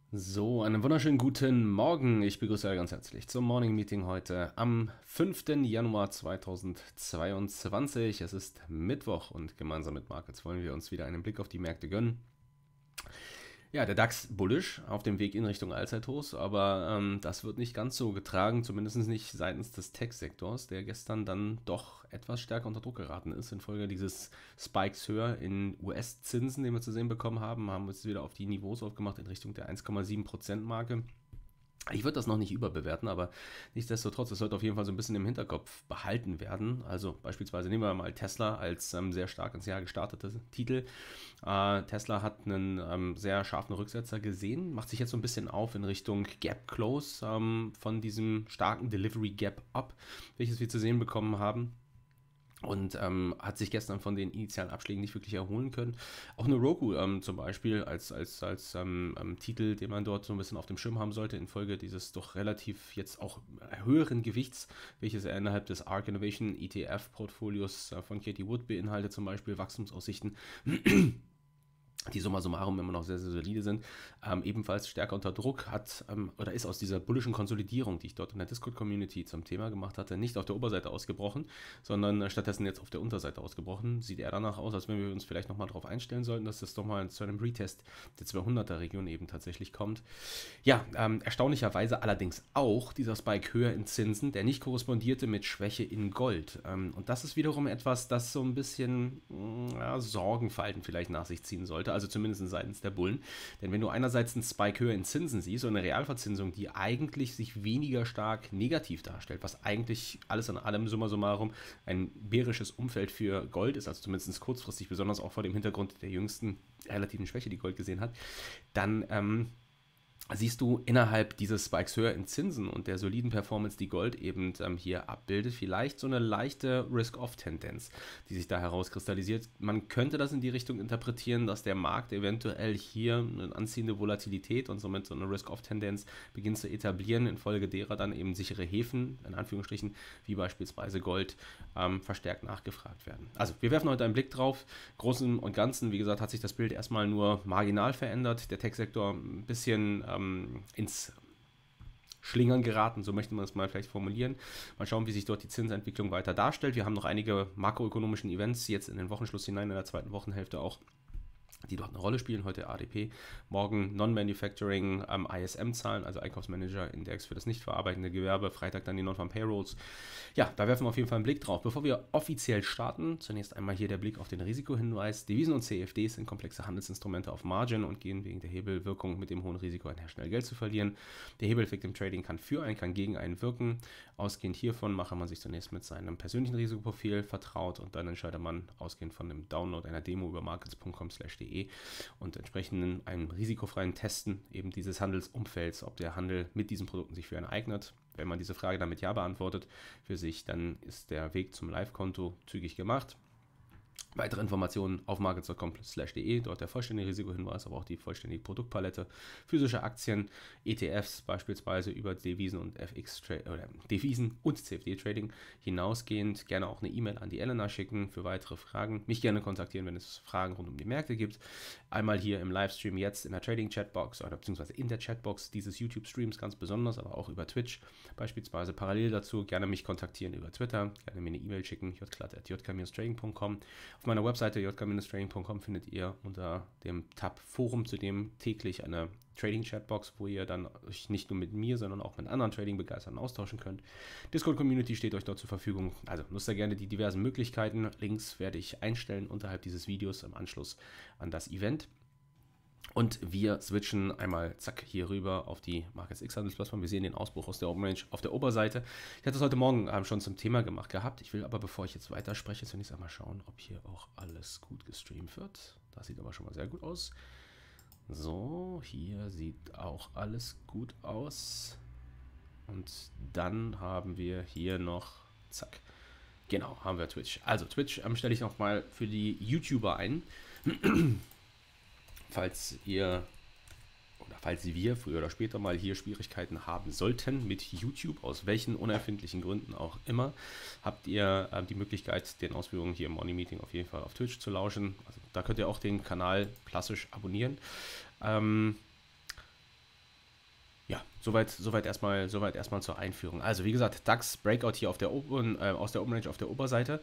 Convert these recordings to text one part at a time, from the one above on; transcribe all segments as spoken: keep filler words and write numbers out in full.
So, einen wunderschönen guten Morgen. Ich begrüße alle ganz herzlich zum Morning Meeting heute am fünften Januar zweitausendzweiundzwanzig. Es ist Mittwoch und gemeinsam mit Markets wollen wir uns wieder einen Blick auf die Märkte gönnen. Ja, der DAX bullish auf dem Weg in Richtung Allzeithochs, aber ähm, das wird nicht ganz so getragen, zumindest nicht seitens des Tech-Sektors, der gestern dann doch etwas stärker unter Druck geraten ist infolge dieses Spikes höher in U S-Zinsen, den wir zu sehen bekommen haben, haben wir uns wieder auf die Niveaus aufgemacht in Richtung der eins Komma sieben Prozent Marke. Ich würde das noch nicht überbewerten, aber nichtsdestotrotz, es sollte auf jeden Fall so ein bisschen im Hinterkopf behalten werden. Also beispielsweise nehmen wir mal Tesla als ähm, sehr stark ins Jahr gestartete Titel. Äh, Tesla hat einen ähm, sehr scharfen Rücksetzer gesehen, macht sich jetzt so ein bisschen auf in Richtung Gap Close ähm, von diesem starken Delivery Gap Up, welches wir zu sehen bekommen haben. Und ähm, hat sich gestern von den initialen Abschlägen nicht wirklich erholen können. Auch eine Roku ähm, zum Beispiel als, als, als ähm, ähm, Titel, den man dort so ein bisschen auf dem Schirm haben sollte, infolge dieses doch relativ jetzt auch höheren Gewichts, welches er innerhalb des ARK Innovation E T F-Portfolios äh, von Katie Wood beinhaltet, zum Beispiel Wachstumsaussichten, die summa summarum immer noch sehr, sehr solide sind, ähm, ebenfalls stärker unter Druck hat ähm, oder ist aus dieser bullischen Konsolidierung, die ich dort in der Discord-Community zum Thema gemacht hatte, nicht auf der Oberseite ausgebrochen, sondern äh, stattdessen jetzt auf der Unterseite ausgebrochen. Sieht eher danach aus, als wenn wir uns vielleicht nochmal darauf einstellen sollten, dass das doch mal zu einem Retest der zweihunderter-Region eben tatsächlich kommt. Ja, ähm, erstaunlicherweise allerdings auch dieser Spike höher in Zinsen, der nicht korrespondierte mit Schwäche in Gold. Ähm, und das ist wiederum etwas, das so ein bisschen mh, ja, Sorgenfalten vielleicht nach sich ziehen sollte, also zumindest seitens der Bullen. Denn wenn du einerseits einen Spike höher in Zinsen siehst, so eine Realverzinsung, die eigentlich sich weniger stark negativ darstellt, was eigentlich alles an allem summa summarum ein bärisches Umfeld für Gold ist, also zumindest kurzfristig, besonders auch vor dem Hintergrund der jüngsten relativen Schwäche, die Gold gesehen hat, dann ähm, siehst du innerhalb dieses Spikes höher in Zinsen und der soliden Performance, die Gold eben ähm, hier abbildet, vielleicht so eine leichte Risk-Off-Tendenz, die sich da herauskristallisiert. Man könnte das in die Richtung interpretieren, dass der Markt eventuell hier eine anziehende Volatilität und somit so eine Risk-Off-Tendenz beginnt zu etablieren, infolge derer dann eben sichere Häfen, in Anführungsstrichen, wie beispielsweise Gold, ähm, verstärkt nachgefragt werden. Also wir werfen heute einen Blick drauf. Großen und Ganzen, wie gesagt, hat sich das Bild erstmal nur marginal verändert. Der Tech-Sektor ein bisschen ähm, ins Schlingern geraten, so möchte man es mal vielleicht formulieren. Mal schauen, wie sich dort die Zinsentwicklung weiter darstellt. Wir haben noch einige makroökonomischen Events jetzt in den Wochenschluss hinein, in der zweiten Wochenhälfte auch, die dort eine Rolle spielen. Heute A D P, morgen Non-Manufacturing ähm, I S M-Zahlen, also Einkaufsmanager-Index für das nicht verarbeitende Gewerbe, Freitag dann die Non-Farm-Payrolls. Ja, da werfen wir auf jeden Fall einen Blick drauf. Bevor wir offiziell starten, zunächst einmal hier der Blick auf den Risikohinweis. Devisen und C F Ds sind komplexe Handelsinstrumente auf Margin und gehen wegen der Hebelwirkung mit dem hohen Risiko einher, schnell Geld zu verlieren. Der Hebeleffekt im Trading kann für einen, kann gegen einen wirken. Ausgehend hiervon mache man sich zunächst mit seinem persönlichen Risikoprofil vertraut und dann entscheidet man ausgehend von dem Download einer Demo über markets punkt com slash de und entsprechend einem risikofreien Testen eben dieses Handelsumfelds, ob der Handel mit diesen Produkten sich für einen eignet. Wenn man diese Frage damit ja beantwortet für sich, dann ist der Weg zum Live-Konto zügig gemacht. Weitere Informationen auf markets punkt com slash de, dort der vollständige Risikohinweis, aber auch die vollständige Produktpalette, physische Aktien, E T Fs beispielsweise über Devisen und F X oder Devisen und C F D-Trading hinausgehend. Gerne auch eine E-Mail an die Elena schicken für weitere Fragen. Mich gerne kontaktieren, wenn es Fragen rund um die Märkte gibt. Einmal hier im Livestream jetzt in der Trading-Chatbox oder beziehungsweise in der Chatbox dieses YouTube-Streams ganz besonders, aber auch über Twitch beispielsweise. Parallel dazu gerne mich kontaktieren über Twitter, gerne mir eine E-Mail schicken, j klatt at j k trading punkt com. Auf meiner Webseite j k trading punkt com findet ihr unter dem Tab Forum zudem täglich eine Trading-Chatbox, wo ihr dann euch nicht nur mit mir, sondern auch mit anderen Trading-Begeisterten austauschen könnt. Discord-Community steht euch dort zur Verfügung. Also nutzt da gerne die diversen Möglichkeiten. Links werde ich einstellen unterhalb dieses Videos im Anschluss an das Event. Und wir switchen einmal zack hier rüber auf die Markets X Handelsplattform. Wir sehen den Ausbruch aus der Open Range auf der Oberseite. Ich hatte das heute Morgen ähm, schon zum Thema gemacht gehabt. Ich will aber, bevor ich jetzt weiterspreche, zunächst einmal schauen, ob hier auch alles gut gestreamt wird. Das sieht aber schon mal sehr gut aus. So, hier sieht auch alles gut aus. Und dann haben wir hier noch, zack, genau, haben wir Twitch. Also Twitch ähm, stelle ich nochmal für die YouTuber ein. Falls ihr oder falls wir früher oder später mal hier Schwierigkeiten haben sollten mit YouTube, aus welchen unerfindlichen Gründen auch immer, habt ihr äh, die Möglichkeit, den Ausführungen hier im Morning Meeting auf jeden Fall auf Twitch zu lauschen. Also da könnt ihr auch den Kanal klassisch abonnieren. Ähm, soweit, soweit erstmal, soweit erstmal zur Einführung. Also wie gesagt, DAX Breakout hier auf der oberen, äh, aus der Open Range auf der Oberseite.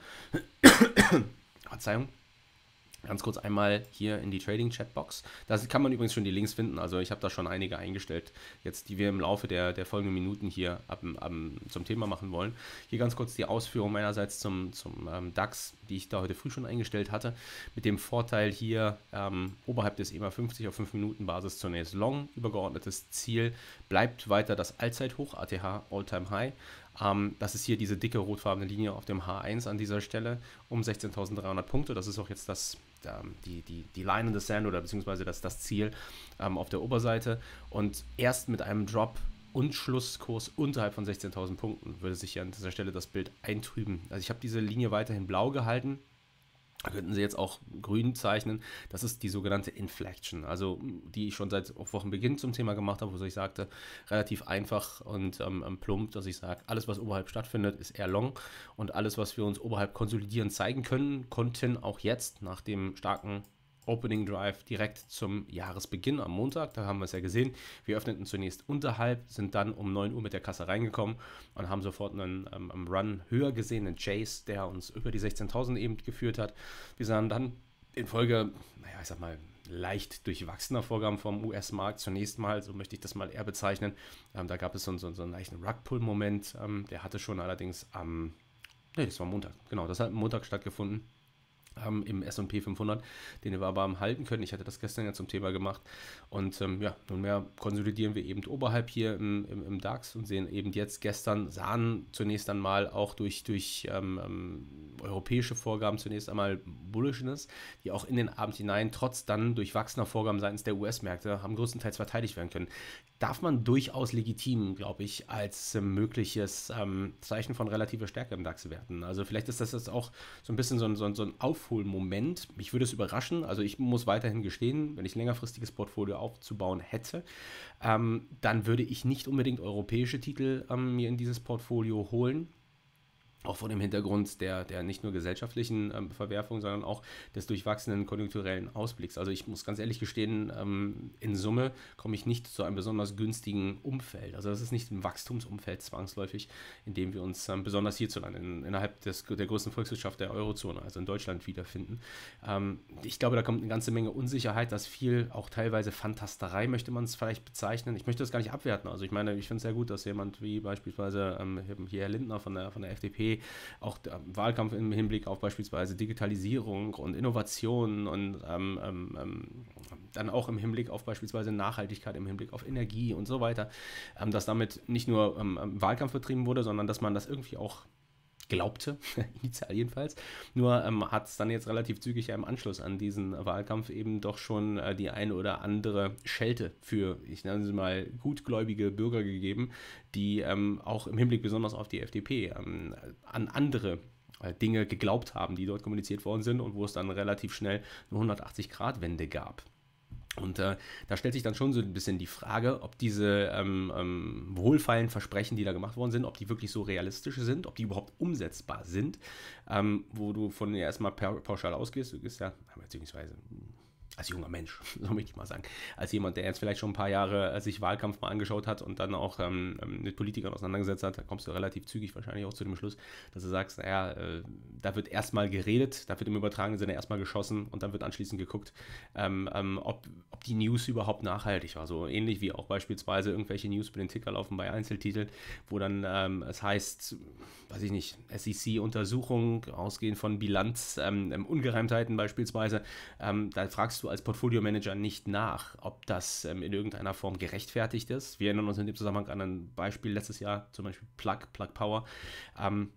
Verzeihung. Ganz kurz einmal hier in die Trading-Chatbox. Da kann man übrigens schon die Links finden. Also ich habe da schon einige eingestellt, jetzt die wir im Laufe der, der folgenden Minuten hier ab, ab, zum Thema machen wollen. Hier ganz kurz die Ausführung meinerseits zum, zum ähm, DAX, die ich da heute früh schon eingestellt hatte. Mit dem Vorteil hier ähm, oberhalb des E M A fünfzig auf fünf Minuten Basis zunächst Long. Übergeordnetes Ziel bleibt weiter das Allzeithoch, A T H All-Time High. Ähm, das ist hier diese dicke rotfarbene Linie auf dem H eins an dieser Stelle um sechzehntausenddreihundert Punkte. Das ist auch jetzt das, ähm, die, die, die Line in the Sand oder beziehungsweise das, das Ziel ähm, auf der Oberseite. Und erst mit einem Drop und Schlusskurs unterhalb von sechzehntausend Punkten würde sich hier an dieser Stelle das Bild eintrüben. Also ich habe diese Linie weiterhin blau gehalten. Da könnten Sie jetzt auch grün zeichnen. Das ist die sogenannte Inflection, also die ich schon seit Wochenbeginn zum Thema gemacht habe, wo ich sagte, relativ einfach und ähm, plump, dass ich sage, alles, was oberhalb stattfindet, ist eher long und alles, was wir uns oberhalb konsolidieren zeigen können, konnten auch jetzt nach dem starken Opening Drive direkt zum Jahresbeginn am Montag, da haben wir es ja gesehen, wir öffneten zunächst unterhalb, sind dann um neun Uhr mit der Kasse reingekommen und haben sofort einen ähm, Run höher gesehen, einen Chase, der uns über die sechzehntausend eben geführt hat. Wir sahen dann in Folge, naja, ich sag mal, leicht durchwachsener Vorgaben vom U S-Markt zunächst mal, so möchte ich das mal eher bezeichnen. Ähm, da gab es so, so, so einen leichten Rug-Pull-Moment, ähm, der hatte schon allerdings am, nee, das war Montag, genau, das hat am Montag stattgefunden. Ähm, im S und P fünfhundert, den wir aber am halten können. Ich hatte das gestern ja zum Thema gemacht. Und ähm, ja, nunmehr konsolidieren wir eben oberhalb hier im, im, im DAX und sehen eben jetzt gestern, sahen zunächst einmal auch durch, durch ähm, ähm, europäische Vorgaben zunächst einmal Bullishness, die auch in den Abend hinein, trotz dann durchwachsener Vorgaben seitens der U S-Märkte, haben größtenteils verteidigt werden können. Darf man durchaus legitim, glaube ich, als äh, mögliches ähm, Zeichen von relativer Stärke im DAX werten. Also vielleicht ist das jetzt auch so ein bisschen so ein, so ein, so ein Aufholmoment. Mich würde es überraschen. Also ich muss weiterhin gestehen, wenn ich ein längerfristiges Portfolio aufzubauen hätte, ähm, dann würde ich nicht unbedingt europäische Titel ähm, mir in dieses Portfolio holen. Auch vor dem Hintergrund der, der nicht nur gesellschaftlichen ähm, Verwerfung, sondern auch des durchwachsenen konjunkturellen Ausblicks. Also ich muss ganz ehrlich gestehen, ähm, in Summe komme ich nicht zu einem besonders günstigen Umfeld. Also das ist nicht ein Wachstumsumfeld zwangsläufig, in dem wir uns ähm, besonders hierzulande in, innerhalb des, der größten Volkswirtschaft der Eurozone, also in Deutschland, wiederfinden. Ähm, ich glaube, da kommt eine ganze Menge Unsicherheit, das viel, auch teilweise Fantasterei möchte man es vielleicht bezeichnen. Ich möchte das gar nicht abwerten. Also ich meine, ich finde es sehr gut, dass jemand wie beispielsweise ähm, hier Herr Lindner von der, von der F D P auch der Wahlkampf im Hinblick auf beispielsweise Digitalisierung und Innovation und ähm, ähm, dann auch im Hinblick auf beispielsweise Nachhaltigkeit, im Hinblick auf Energie und so weiter, ähm, dass damit nicht nur ähm, Wahlkampf betrieben wurde, sondern dass man das irgendwie auch glaubte, initial jedenfalls. Nur ähm, hat es dann jetzt relativ zügig ja im Anschluss an diesen Wahlkampf eben doch schon äh, die eine oder andere Schelte für, ich nenne sie mal, gutgläubige Bürger gegeben, die ähm, auch im Hinblick besonders auf die F D P ähm, an andere äh, Dinge geglaubt haben, die dort kommuniziert worden sind und wo es dann relativ schnell eine hundertachtzig-Grad-Wende gab. Und äh, da stellt sich dann schon so ein bisschen die Frage, ob diese ähm, ähm, wohlfeilen Versprechen, die da gemacht worden sind, ob die wirklich so realistisch sind, ob die überhaupt umsetzbar sind, ähm, wo du von dir erstmal pauschal ausgehst. Du gehst ja, beziehungsweise als junger Mensch, so möchte ich mal sagen, als jemand, der jetzt vielleicht schon ein paar Jahre äh, sich Wahlkampf mal angeschaut hat und dann auch ähm, mit Politikern auseinandergesetzt hat, da kommst du relativ zügig wahrscheinlich auch zu dem Schluss, dass du sagst, naja, äh, da wird erstmal geredet, da wird im übertragenen Sinne erstmal geschossen und dann wird anschließend geguckt, ähm, ähm, ob, ob die News überhaupt nachhaltig war. So ähnlich wie auch beispielsweise irgendwelche News über den Ticker laufen bei Einzeltiteln, wo dann ähm, es heißt, weiß ich nicht, S E C-Untersuchung, ausgehend von Bilanz, ähm, Ungereimtheiten beispielsweise, ähm, da fragst du als Portfolio-Manager nicht nach, ob das ähm, in irgendeiner Form gerechtfertigt ist. Wir erinnern uns in dem Zusammenhang an ein Beispiel letztes Jahr, zum Beispiel Plug, Plug Power, ähm,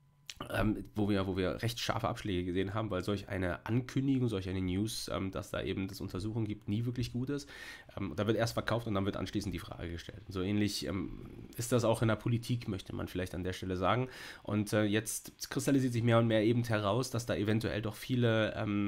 ähm, wo, wir, wo wir recht scharfe Abschläge gesehen haben, weil solch eine Ankündigung, solch eine News, ähm, dass da eben das Untersuchung gibt, nie wirklich gut ist. Ähm, da wird erst verkauft und dann wird anschließend die Frage gestellt. Und so ähnlich ähm, ist das auch in der Politik, möchte man vielleicht an der Stelle sagen. Und äh, jetzt kristallisiert sich mehr und mehr eben heraus, dass da eventuell doch viele ähm,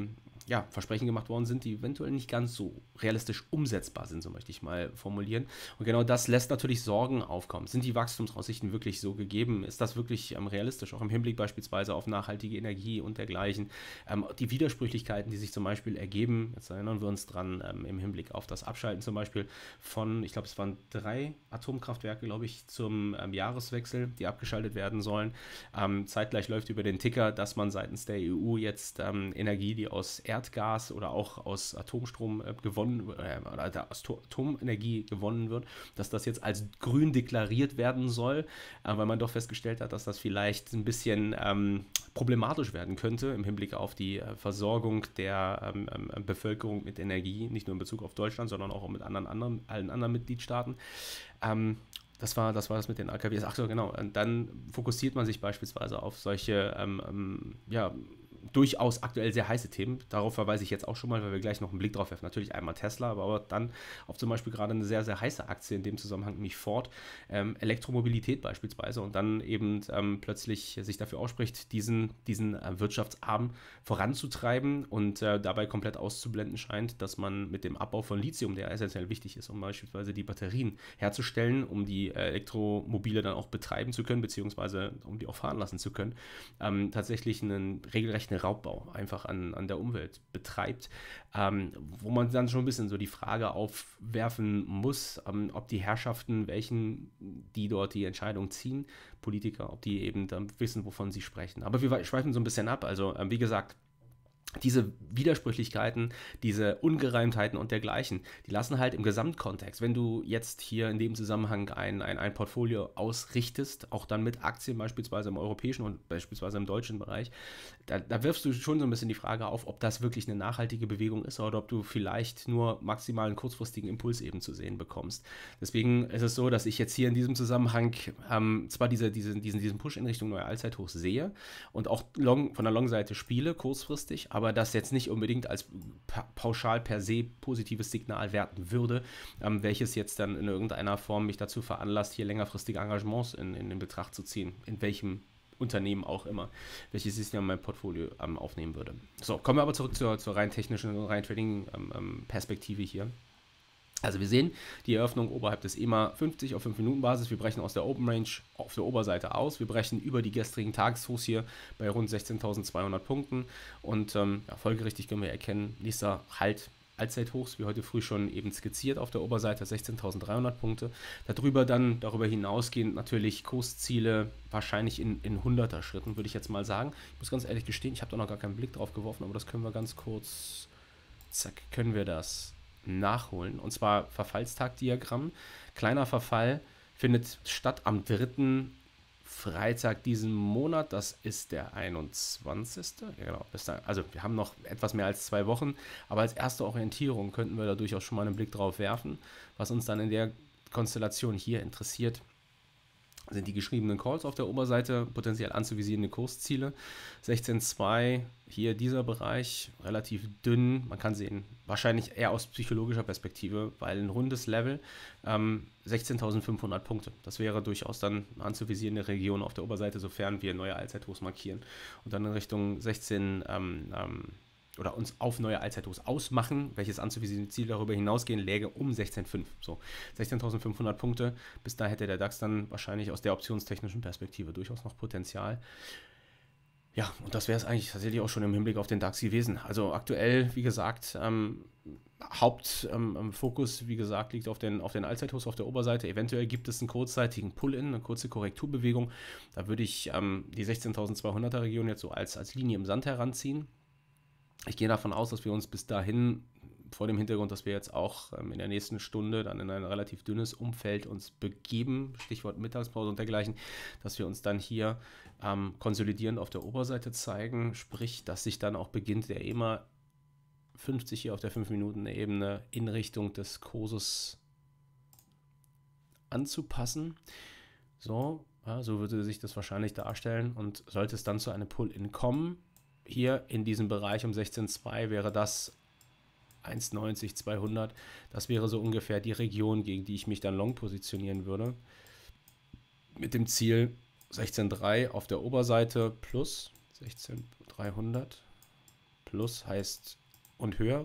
ja, Versprechen gemacht worden sind, die eventuell nicht ganz so realistisch umsetzbar sind, so möchte ich mal formulieren. Und genau das lässt natürlich Sorgen aufkommen. Sind die Wachstumsaussichten wirklich so gegeben? Ist das wirklich ähm, realistisch, auch im Hinblick beispielsweise auf nachhaltige Energie und dergleichen? Ähm, die Widersprüchlichkeiten, die sich zum Beispiel ergeben, jetzt erinnern wir uns dran, ähm, im Hinblick auf das Abschalten zum Beispiel von, ich glaube, es waren drei Atomkraftwerke, glaube ich, zum ähm, Jahreswechsel, die abgeschaltet werden sollen. Ähm, zeitgleich läuft über den Ticker, dass man seitens der E U jetzt ähm, Energie, die aus Erdgas oder auch aus Atomstrom äh, gewonnen äh, oder aus Atomenergie gewonnen wird, dass das jetzt als grün deklariert werden soll, äh, weil man doch festgestellt hat, dass das vielleicht ein bisschen ähm, problematisch werden könnte im Hinblick auf die äh, Versorgung der ähm, ähm, Bevölkerung mit Energie, nicht nur in Bezug auf Deutschland, sondern auch mit anderen, anderen allen anderen Mitgliedstaaten. Ähm, Das war, das war das mit den A K Ws. Ach so, genau. Und dann fokussiert man sich beispielsweise auf solche, ähm, ähm, ja, durchaus aktuell sehr heiße Themen. Darauf verweise ich jetzt auch schon mal, weil wir gleich noch einen Blick drauf werfen. Natürlich einmal Tesla, aber auch dann auf zum Beispiel gerade eine sehr, sehr heiße Aktie in dem Zusammenhang, nämlich Ford, ähm, Elektromobilität beispielsweise und dann eben ähm, plötzlich sich dafür ausspricht, diesen, diesen äh, Wirtschaftsarm voranzutreiben und äh, dabei komplett auszublenden scheint, dass man mit dem Abbau von Lithium, der essentiell wichtig ist, um beispielsweise die Batterien herzustellen, um die äh, Elektromobile dann auch betreiben zu können, beziehungsweise um die auch fahren lassen zu können, ähm, tatsächlich einen regelrechten Raubbau einfach an, an der Umwelt betreibt, ähm, wo man dann schon ein bisschen so die Frage aufwerfen muss, ähm, ob die Herrschaften, welchen die dort die Entscheidung ziehen, Politiker, ob die eben dann wissen, wovon sie sprechen. Aber wir schweifen so ein bisschen ab. Also ähm, wie gesagt, diese Widersprüchlichkeiten, diese Ungereimtheiten und dergleichen, die lassen halt im Gesamtkontext, wenn du jetzt hier in dem Zusammenhang ein, ein, ein Portfolio ausrichtest, auch dann mit Aktien beispielsweise im europäischen und beispielsweise im deutschen Bereich, da, da wirfst du schon so ein bisschen die Frage auf, ob das wirklich eine nachhaltige Bewegung ist oder ob du vielleicht nur maximal einen kurzfristigen Impuls eben zu sehen bekommst. Deswegen ist es so, dass ich jetzt hier in diesem Zusammenhang ähm, zwar diese, diese, diesen, diesen Push in Richtung neue Allzeithochs sehe und auch long, von der Long-Seite spiele, kurzfristig, aber aber das jetzt nicht unbedingt als pa pauschal per se positives Signal werten würde, ähm, welches jetzt dann in irgendeiner Form mich dazu veranlasst, hier längerfristige Engagements in, in, in Betracht zu ziehen, in welchem Unternehmen auch immer, welches ich in mein Portfolio ähm, aufnehmen würde. So, kommen wir aber zurück zur, zur rein technischen, rein Trading-Perspektive ähm, hier. Also wir sehen die Eröffnung oberhalb des E M A fünfzig auf fünf Minuten Basis. Wir brechen aus der Open Range auf der Oberseite aus. Wir brechen über die gestrigen Tageshochs hier bei rund sechzehntausendzweihundert Punkten. Und ähm, ja, folgerichtig können wir erkennen, nächster Halt Allzeithochs, wie heute früh schon eben skizziert auf der Oberseite, sechzehntausenddreihundert Punkte. Darüber dann, darüber hinausgehend natürlich Kursziele wahrscheinlich in, in hunderter Schritten, würde ich jetzt mal sagen. Ich muss ganz ehrlich gestehen, ich habe da noch gar keinen Blick drauf geworfen, aber das können wir ganz kurz, zack, können wir das nachholen. Und zwar Verfallstagdiagramm. Kleiner Verfall findet statt am dritten Freitag diesen Monat. Das ist der einundzwanzigste Ja, genau. Also wir haben noch etwas mehr als zwei Wochen. Aber als erste Orientierung könnten wir da durchaus schon mal einen Blick drauf werfen. Was uns dann in der Konstellation hier interessiert, sind die geschriebenen Calls auf der Oberseite, potenziell anzuvisierende Kursziele. sechzehn Komma zwei, hier dieser Bereich, relativ dünn. Man kann sehen, wahrscheinlich eher aus psychologischer Perspektive, weil ein rundes Level, ähm, sechzehntausendfünfhundert Punkte. Das wäre durchaus dann eine anzuvisierende Region auf der Oberseite, sofern wir neue Allzeithochs markieren. Und dann in Richtung sechzehn, ähm, ähm, oder uns auf neue Allzeithochs ausmachen, welches anzuvisierende Ziel darüber hinausgehen läge um sechzehn Komma fünf. So, sechzehntausendfünfhundert Punkte. Bis da hätte der DAX dann wahrscheinlich aus der optionstechnischen Perspektive durchaus noch Potenzial. Ja, und das wäre es eigentlich tatsächlich auch schon im Hinblick auf den DAX gewesen. Also aktuell, wie gesagt, ähm, Hauptfokus, ähm, wie gesagt, liegt auf den, auf den Allzeithochs auf der Oberseite. Eventuell gibt es einen kurzzeitigen Pull-In, eine kurze Korrekturbewegung. Da würde ich ähm, die sechzehntausendzweihunderter Region jetzt so als, als Linie im Sand heranziehen. Ich gehe davon aus, dass wir uns bis dahin, vor dem Hintergrund, dass wir jetzt auch ähm, in der nächsten Stunde dann in ein relativ dünnes Umfeld uns begeben, Stichwort Mittagspause und dergleichen, dass wir uns dann hier ähm, konsolidierend auf der Oberseite zeigen, sprich, dass sich dann auch beginnt der E M A fünfzig hier auf der fünf Minuten Ebene in Richtung des Kurses anzupassen. So, ja, so würde sich das wahrscheinlich darstellen und sollte es dann zu einem Pull-In kommen, hier in diesem Bereich um sechzehn Komma zwei wäre das eins neunzig, zweihundert. Das wäre so ungefähr die Region, gegen die ich mich dann long positionieren würde. Mit dem Ziel sechzehn Komma drei auf der Oberseite plus sechzehn Komma dreihundert. Plus heißt und höher.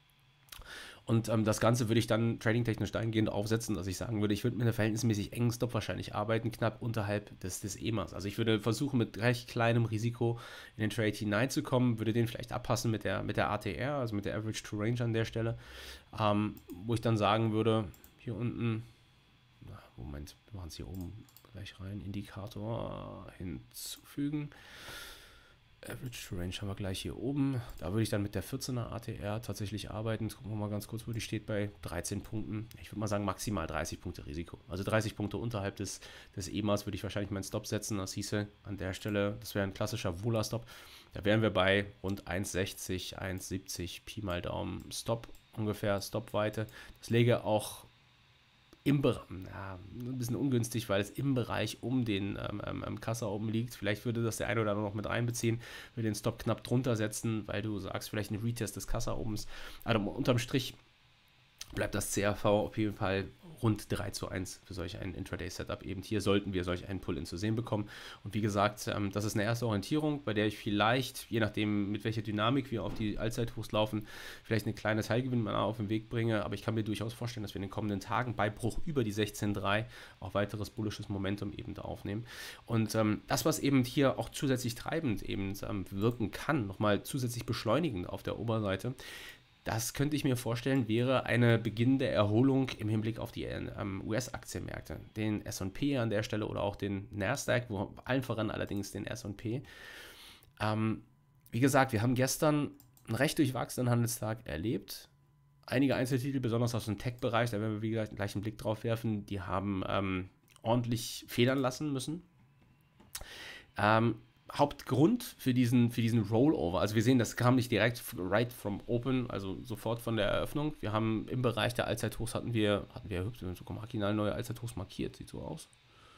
Und ähm, das Ganze würde ich dann tradingtechnisch dahingehend aufsetzen, dass ich sagen würde, ich würde mit einem verhältnismäßig engen Stop wahrscheinlich arbeiten, knapp unterhalb des, des E M As. Also ich würde versuchen, mit recht kleinem Risiko in den Trade hineinzukommen, würde den vielleicht abpassen mit der, mit der A T R, also mit der Average to Range an der Stelle, ähm, wo ich dann sagen würde, hier unten, na, Moment, wir machen es hier oben gleich rein, Indikator hinzufügen. Average to Range haben wir gleich hier oben. Da würde ich dann mit der vierzehner A T R tatsächlich arbeiten. Jetzt gucken wir mal ganz kurz, wo die steht bei dreizehn Punkten. Ich würde mal sagen maximal dreißig Punkte Risiko. Also dreißig Punkte unterhalb des, des E M As würde ich wahrscheinlich meinen Stop setzen. Das hieße an der Stelle, das wäre ein klassischer Vola-Stop. Da wären wir bei rund eins sechzig, eins siebzig Pi mal Daumen Stop ungefähr, Stopweite. Das läge auch im Bereich, ja, ein bisschen ungünstig, weil es im Bereich um den ähm, ähm, Kassa oben liegt. Vielleicht würde das der eine oder andere noch mit einbeziehen, würde den Stop knapp drunter setzen, weil du sagst, vielleicht ein Retest des Kassa obens. Also unterm Strich bleibt das C R V auf jeden Fall rund drei zu eins für solch ein Intraday-Setup. Eben hier sollten wir solch einen Pull-In zu sehen bekommen. Und wie gesagt, ähm, das ist eine erste Orientierung, bei der ich vielleicht, je nachdem mit welcher Dynamik wir auf die Allzeithochs laufen, vielleicht eine kleine Teilgewinn mal auf den Weg bringe. Aber ich kann mir durchaus vorstellen, dass wir in den kommenden Tagen bei Bruch über die sechzehn Komma drei auch weiteres bullisches Momentum eben da aufnehmen. Und ähm, das, was eben hier auch zusätzlich treibend eben ähm, wirken kann, nochmal zusätzlich beschleunigend auf der Oberseite, das könnte ich mir vorstellen, wäre eine beginnende Erholung im Hinblick auf die ähm, U S-Aktienmärkte. Den S und P an der Stelle oder auch den Nasdaq, wo allen voran allerdings den S und P. Ähm, wie gesagt, wir haben gestern einen recht durchwachsenen Handelstag erlebt. Einige Einzeltitel, besonders aus dem Tech-Bereich, da werden wir wie gesagt gleich einen Blick drauf werfen, die haben ähm, ordentlich federn lassen müssen. Ähm, Hauptgrund für diesen, für diesen Rollover, also wir sehen, das kam nicht direkt right from open, also sofort von der Eröffnung. Wir haben im Bereich der Allzeithochs hatten wir, hatten wir sogar marginal neue Allzeithochs markiert, sieht so aus.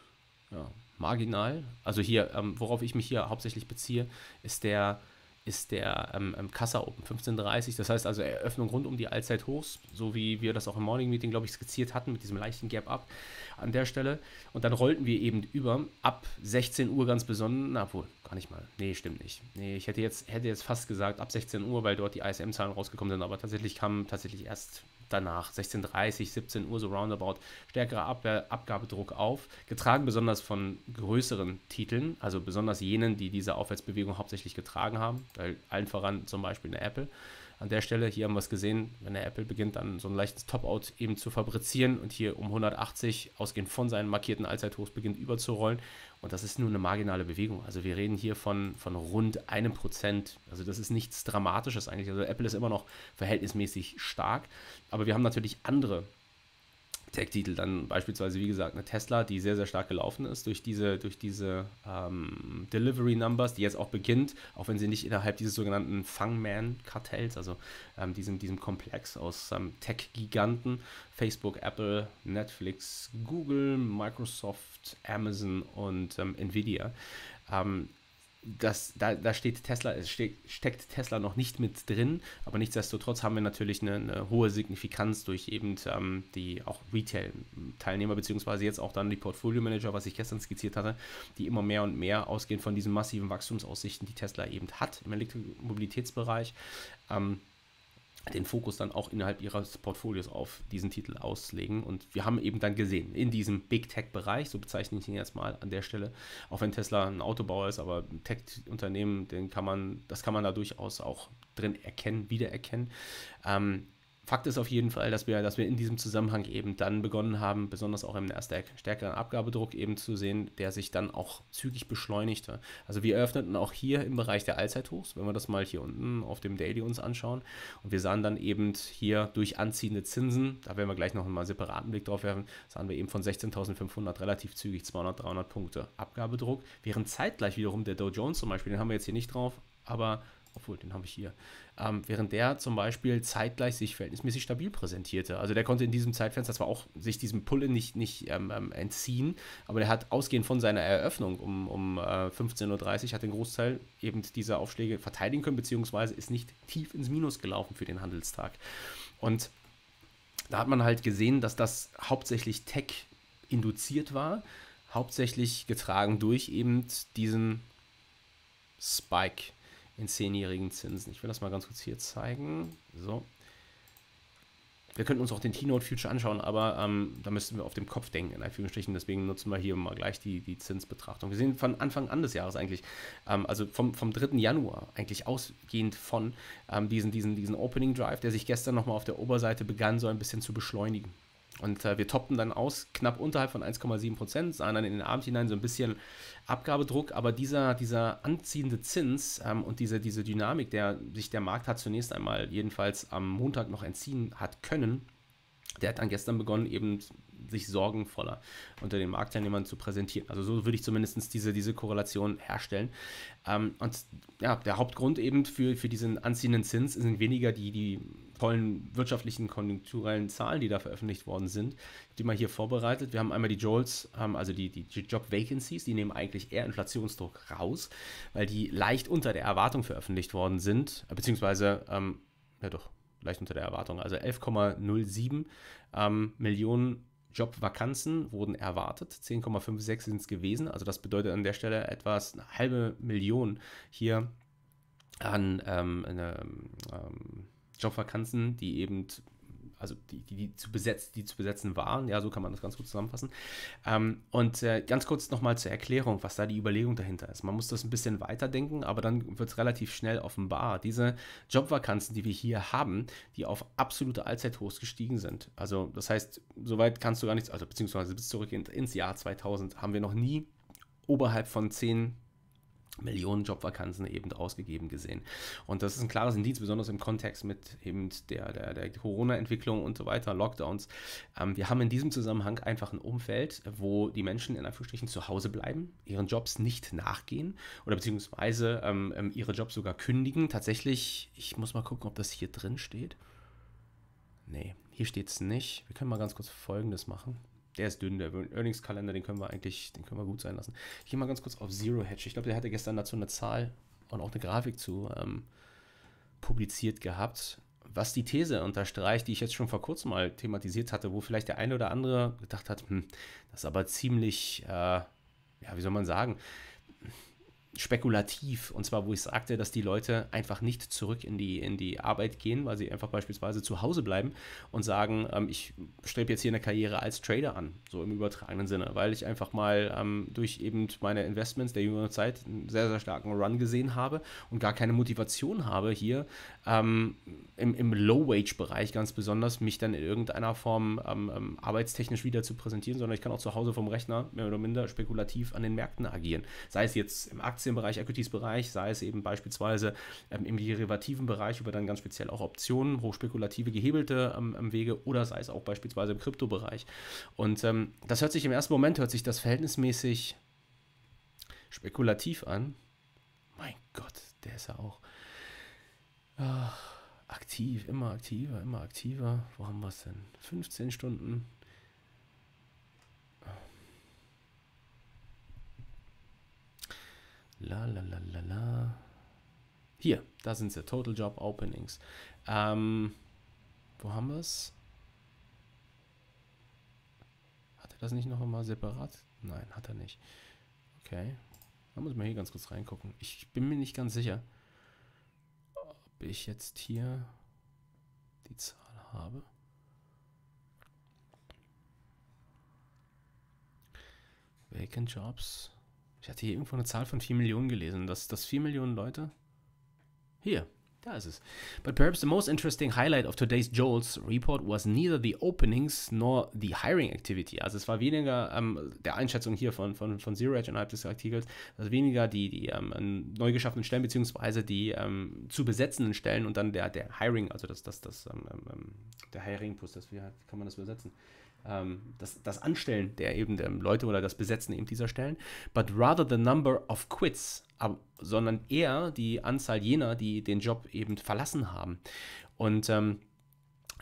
Ja, marginal. Also hier, ähm, worauf ich mich hier hauptsächlich beziehe, ist der, ist der ähm, Kassa Open fünfzehn Uhr dreißig. Das heißt also Eröffnung rund um die Allzeithochs, so wie wir das auch im Morning Meeting, glaube ich, skizziert hatten, mit diesem leichten Gap-Up an der Stelle. Und dann rollten wir eben über, ab sechzehn Uhr ganz besonnen, na wohl, gar nicht mal, nee, stimmt nicht. Nee, ich hätte jetzt, hätte jetzt fast gesagt ab sechzehn Uhr, weil dort die I S M-Zahlen rausgekommen sind, aber tatsächlich kam tatsächlich erst danach, sechzehn Uhr dreißig, siebzehn Uhr, so roundabout, stärkerer Abwehr, Abgabedruck auf, getragen besonders von größeren Titeln, also besonders jenen, die diese Aufwärtsbewegung hauptsächlich getragen haben, weil allen voran zum Beispiel eine Apple. An der Stelle, hier haben wir es gesehen, wenn der Apple beginnt, dann so ein leichtes Top-Out eben zu fabrizieren und hier um hundertachtzig, ausgehend von seinen markierten Allzeithochs, beginnt überzurollen. Und das ist nur eine marginale Bewegung. Also wir reden hier von, von rund einem Prozent. Also das ist nichts Dramatisches eigentlich. Also Apple ist immer noch verhältnismäßig stark. Aber wir haben natürlich andere Tech-Titel, dann beispielsweise, wie gesagt, eine Tesla, die sehr, sehr stark gelaufen ist durch diese, durch diese ähm, Delivery-Numbers, die jetzt auch beginnt, auch wenn sie nicht innerhalb dieses sogenannten Fangman-Kartells, also ähm, diesem, diesem Komplex aus ähm, Tech-Giganten, Facebook, Apple, Netflix, Google, Microsoft, Amazon und ähm, Nvidia, ähm, Das, da, da steht Tesla, es steck, steckt Tesla noch nicht mit drin, aber nichtsdestotrotz haben wir natürlich eine, eine hohe Signifikanz durch eben ähm, die auch Retail-Teilnehmer, beziehungsweise jetzt auch dann die Portfolio-Manager, was ich gestern skizziert hatte, die immer mehr und mehr ausgehend von diesen massiven Wachstumsaussichten, die Tesla eben hat im Elektromobilitätsbereich, ähm, den Fokus dann auch innerhalb ihres Portfolios auf diesen Titel auslegen. Und wir haben eben dann gesehen, in diesem Big Tech-Bereich, so bezeichne ich ihn jetzt mal an der Stelle, auch wenn Tesla ein Autobauer ist, aber ein Tech-Unternehmen, den kann man, das kann man da durchaus auch drin erkennen, wiedererkennen. Ähm, Fakt ist auf jeden Fall, dass wir, dass wir in diesem Zusammenhang eben dann begonnen haben, besonders auch im Nasdaq, stärkeren Abgabedruck eben zu sehen, der sich dann auch zügig beschleunigte. Also wir eröffneten auch hier im Bereich der Allzeithochs, wenn wir das mal hier unten auf dem Daily uns anschauen. Und wir sahen dann eben hier durch anziehende Zinsen, da werden wir gleich noch mal einen separaten Blick drauf werfen, sahen wir eben von sechzehntausendfünfhundert relativ zügig zweihundert, dreihundert Punkte Abgabedruck, während zeitgleich wiederum der Dow Jones zum Beispiel, den haben wir jetzt hier nicht drauf, aber obwohl, den habe ich hier, ähm, während der zum Beispiel zeitgleich sich verhältnismäßig stabil präsentierte. Also der konnte in diesem Zeitfenster zwar auch sich diesem Pull-In nicht, nicht ähm, entziehen, aber der hat ausgehend von seiner Eröffnung um, um äh, fünfzehn Uhr dreißig hat den Großteil eben dieser Aufschläge verteidigen können, beziehungsweise ist nicht tief ins Minus gelaufen für den Handelstag. Und da hat man halt gesehen, dass das hauptsächlich Tech induziert war, hauptsächlich getragen durch eben diesen Spike in zehnjährigen Zinsen. Ich will das mal ganz kurz hier zeigen. So. Wir könnten uns auch den T-Note Future anschauen, aber ähm, da müssten wir auf dem Kopf denken, in Anführungsstrichen. Deswegen nutzen wir hier mal gleich die, die Zinsbetrachtung. Wir sehen von Anfang an des Jahres eigentlich, ähm, also vom, vom dritten Januar, eigentlich ausgehend von ähm, diesen, diesen, diesen Opening Drive, der sich gestern nochmal auf der Oberseite begann, so ein bisschen zu beschleunigen. Und äh, wir toppten dann aus, knapp unterhalb von eins Komma sieben Prozent, sahen dann in den Abend hinein so ein bisschen Abgabedruck, aber dieser, dieser anziehende Zins ähm, und diese, diese Dynamik, der sich der Markt hat zunächst einmal jedenfalls am Montag noch entziehen hat können, der hat dann gestern begonnen, eben sich sorgenvoller unter den Marktteilnehmern zu präsentieren. Also so würde ich zumindest diese, diese Korrelation herstellen. Ähm, und ja, der Hauptgrund eben für, für diesen anziehenden Zins sind weniger die, die tollen wirtschaftlichen, konjunkturellen Zahlen, die da veröffentlicht worden sind, die mal hier vorbereitet. Wir haben einmal die Jolts, ähm, also die, die Job Vacancies, die nehmen eigentlich eher Inflationsdruck raus, weil die leicht unter der Erwartung veröffentlicht worden sind, äh, beziehungsweise, ähm, ja doch, leicht unter der Erwartung, also elf Komma null sieben ähm, Millionen Jobvakanzen wurden erwartet, zehn Komma sechsundfünfzig sind es gewesen, also das bedeutet an der Stelle etwas eine halbe Million hier an ähm, eine, ähm, Jobvakanzen, die eben, also die, die, die, zu besetzt, die zu besetzen waren, ja, so kann man das ganz gut zusammenfassen. Ähm, und äh, ganz kurz nochmal zur Erklärung, was da die Überlegung dahinter ist. Man muss das ein bisschen weiterdenken, aber dann wird es relativ schnell offenbar. Diese Jobvakanzen, die wir hier haben, die auf absolute Allzeithochs gestiegen sind. Also das heißt, soweit kannst du gar nichts, also beziehungsweise bis zurück in, ins Jahr zweitausend haben wir noch nie oberhalb von zehn Millionen Jobvakanzen eben ausgegeben gesehen. Und das ist ein klares Indiz, besonders im Kontext mit eben der, der, der Corona-Entwicklung und so weiter, Lockdowns. Ähm, wir haben in diesem Zusammenhang einfach ein Umfeld, wo die Menschen in Anführungsstrichen zu Hause bleiben, ihren Jobs nicht nachgehen oder beziehungsweise ähm, ihre Jobs sogar kündigen. Tatsächlich, ich muss mal gucken, ob das hier drin steht. Nee, hier steht es nicht. Wir können mal ganz kurz Folgendes machen. Der ist dünn, der Earnings-Kalender, den können wir eigentlich, den können wir gut sein lassen. Ich gehe mal ganz kurz auf Zero Hedge. Ich glaube, der hatte gestern dazu eine Zahl und auch eine Grafik zu ähm, publiziert gehabt, was die These unterstreicht, die ich jetzt schon vor kurzem mal thematisiert hatte, wo vielleicht der eine oder andere gedacht hat, hm, das ist aber ziemlich, äh, ja, wie soll man sagen, spekulativ, und zwar, wo ich sagte, dass die Leute einfach nicht zurück in die, in die Arbeit gehen, weil sie einfach beispielsweise zu Hause bleiben und sagen, ähm, ich strebe jetzt hier eine Karriere als Trader an, so im übertragenen Sinne, weil ich einfach mal ähm, durch eben meine Investments der jüngeren Zeit einen sehr, sehr starken Run gesehen habe und gar keine Motivation habe, hier ähm, im, im Low-Wage-Bereich ganz besonders mich dann in irgendeiner Form ähm, ähm, arbeitstechnisch wieder zu präsentieren, sondern ich kann auch zu Hause vom Rechner mehr oder minder spekulativ an den Märkten agieren. Sei es jetzt im Aktien Aktienbereich, Equities-Bereich, sei es eben beispielsweise ähm, im derivativen Bereich über dann ganz speziell auch Optionen, hochspekulative, gehebelte ähm, Wege oder sei es auch beispielsweise im Kryptobereich. Und ähm, das hört sich im ersten Moment, hört sich das verhältnismäßig spekulativ an. Mein Gott, der ist ja auch ach, aktiv, immer aktiver, immer aktiver. Wo haben wir es denn? fünfzehn Stunden. La la la la la. Hier, da sind sie, Total Job Openings. Ähm, wo haben wir es? Hat er das nicht noch einmal separat? Nein, hat er nicht. Okay, da muss man hier ganz kurz reingucken. Ich bin mir nicht ganz sicher, ob ich jetzt hier die Zahl habe. Vacant Jobs. Ich hatte hier irgendwo eine Zahl von vier Millionen gelesen. Das, das vier Millionen Leute? Hier, da ist es. But perhaps the most interesting highlight of today's Jolts report was neither the openings nor the hiring activity. Also es war weniger ähm, der Einschätzung hier von, von, von Zero Hedge innerhalb des Artikels, also weniger die, die ähm, neu geschaffenen Stellen, beziehungsweise die ähm, zu besetzenden Stellen und dann der, der Hiring, also das, das, das, ähm, ähm, der Hiring-Push, das, wie kann man das übersetzen? Das, das Anstellen der eben der Leute oder das Besetzen eben dieser Stellen, but rather the number of quits, aber, sondern eher die Anzahl jener, die den Job eben verlassen haben. Und ähm,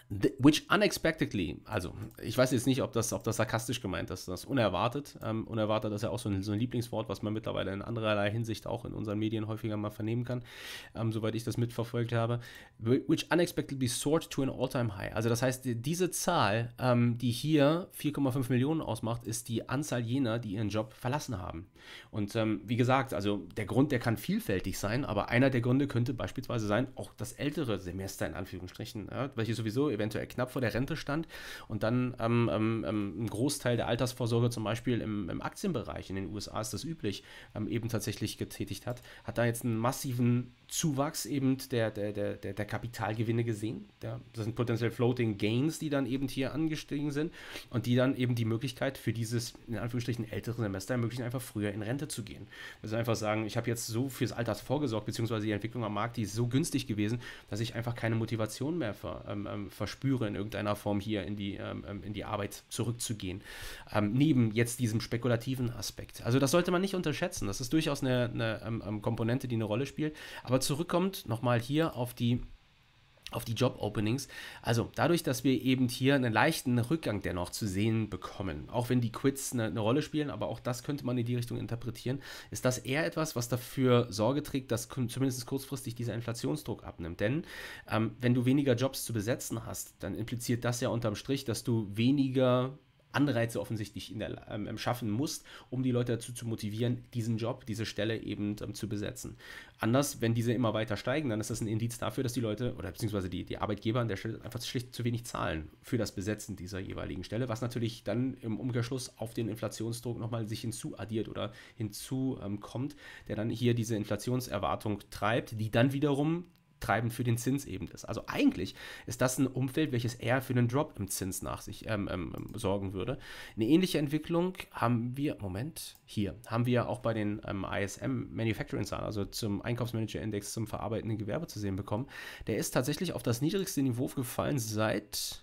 The, which unexpectedly, also ich weiß jetzt nicht, ob das, ob das sarkastisch gemeint ist, das unerwartet. Ähm, unerwartet ist ja auch so ein, so ein Lieblingswort, was man mittlerweile in andererlei Hinsicht auch in unseren Medien häufiger mal vernehmen kann, ähm, soweit ich das mitverfolgt habe. Which unexpectedly soared to an all-time high. Also das heißt, diese Zahl, ähm, die hier vier Komma fünf Millionen ausmacht, ist die Anzahl jener, die ihren Job verlassen haben. Und ähm, wie gesagt, also der Grund, der kann vielfältig sein, aber einer der Gründe könnte beispielsweise sein, auch das ältere Semester in Anführungsstrichen, ja, welche sowieso eventuell knapp vor der Rente stand und dann ähm, ähm, ein Großteil der Altersvorsorge zum Beispiel im, im Aktienbereich, in den U S A ist das üblich, ähm, eben tatsächlich getätigt hat, hat da jetzt einen massiven Zuwachs eben der, der, der, der, der Kapitalgewinne gesehen. Der, das sind potenziell Floating Gains, die dann eben hier angestiegen sind und die dann eben die Möglichkeit für dieses, in Anführungsstrichen, ältere Semester ermöglichen, einfach früher in Rente zu gehen. Also einfach sagen, ich habe jetzt so fürs Alter vorgesorgt, beziehungsweise die Entwicklung am Markt, die ist so günstig gewesen, dass ich einfach keine Motivation mehr ver, ähm, ähm, verspüre, in irgendeiner Form hier in die, ähm, in die Arbeit zurückzugehen. Ähm, neben jetzt diesem spekulativen Aspekt. Also das sollte man nicht unterschätzen. Das ist durchaus eine, eine ähm, Komponente, die eine Rolle spielt. Aber zurückkommt nochmal hier auf die auf die Job-Openings. Also dadurch, dass wir eben hier einen leichten Rückgang dennoch zu sehen bekommen, auch wenn die Quits eine, eine Rolle spielen, aber auch das könnte man in die Richtung interpretieren, ist das eher etwas, was dafür Sorge trägt, dass zumindest kurzfristig dieser Inflationsdruck abnimmt. Denn ähm, wenn du weniger Jobs zu besetzen hast, dann impliziert das ja unterm Strich, dass du weniger Anreize offensichtlich in der, ähm, schaffen musst, um die Leute dazu zu motivieren, diesen Job, diese Stelle eben ähm, zu besetzen. Anders, wenn diese immer weiter steigen, dann ist das ein Indiz dafür, dass die Leute oder beziehungsweise die, die Arbeitgeber an der Stelle einfach schlicht zu wenig zahlen für das Besetzen dieser jeweiligen Stelle, was natürlich dann im Umkehrschluss auf den Inflationsdruck nochmal sich hinzuaddiert oder hinzukommt, ähm, der dann hier diese Inflationserwartung treibt, die dann wiederum treibend für den Zins eben ist. Also eigentlich ist das ein Umfeld, welches eher für einen Drop im Zins nach sich ähm, ähm, sorgen würde. Eine ähnliche Entwicklung haben wir, Moment, hier, haben wir auch bei den ähm, I S M Manufacturing Zahlen, also zum Einkaufsmanager-Index zum verarbeitenden Gewerbe zu sehen bekommen. Der ist tatsächlich auf das niedrigste Niveau gefallen seit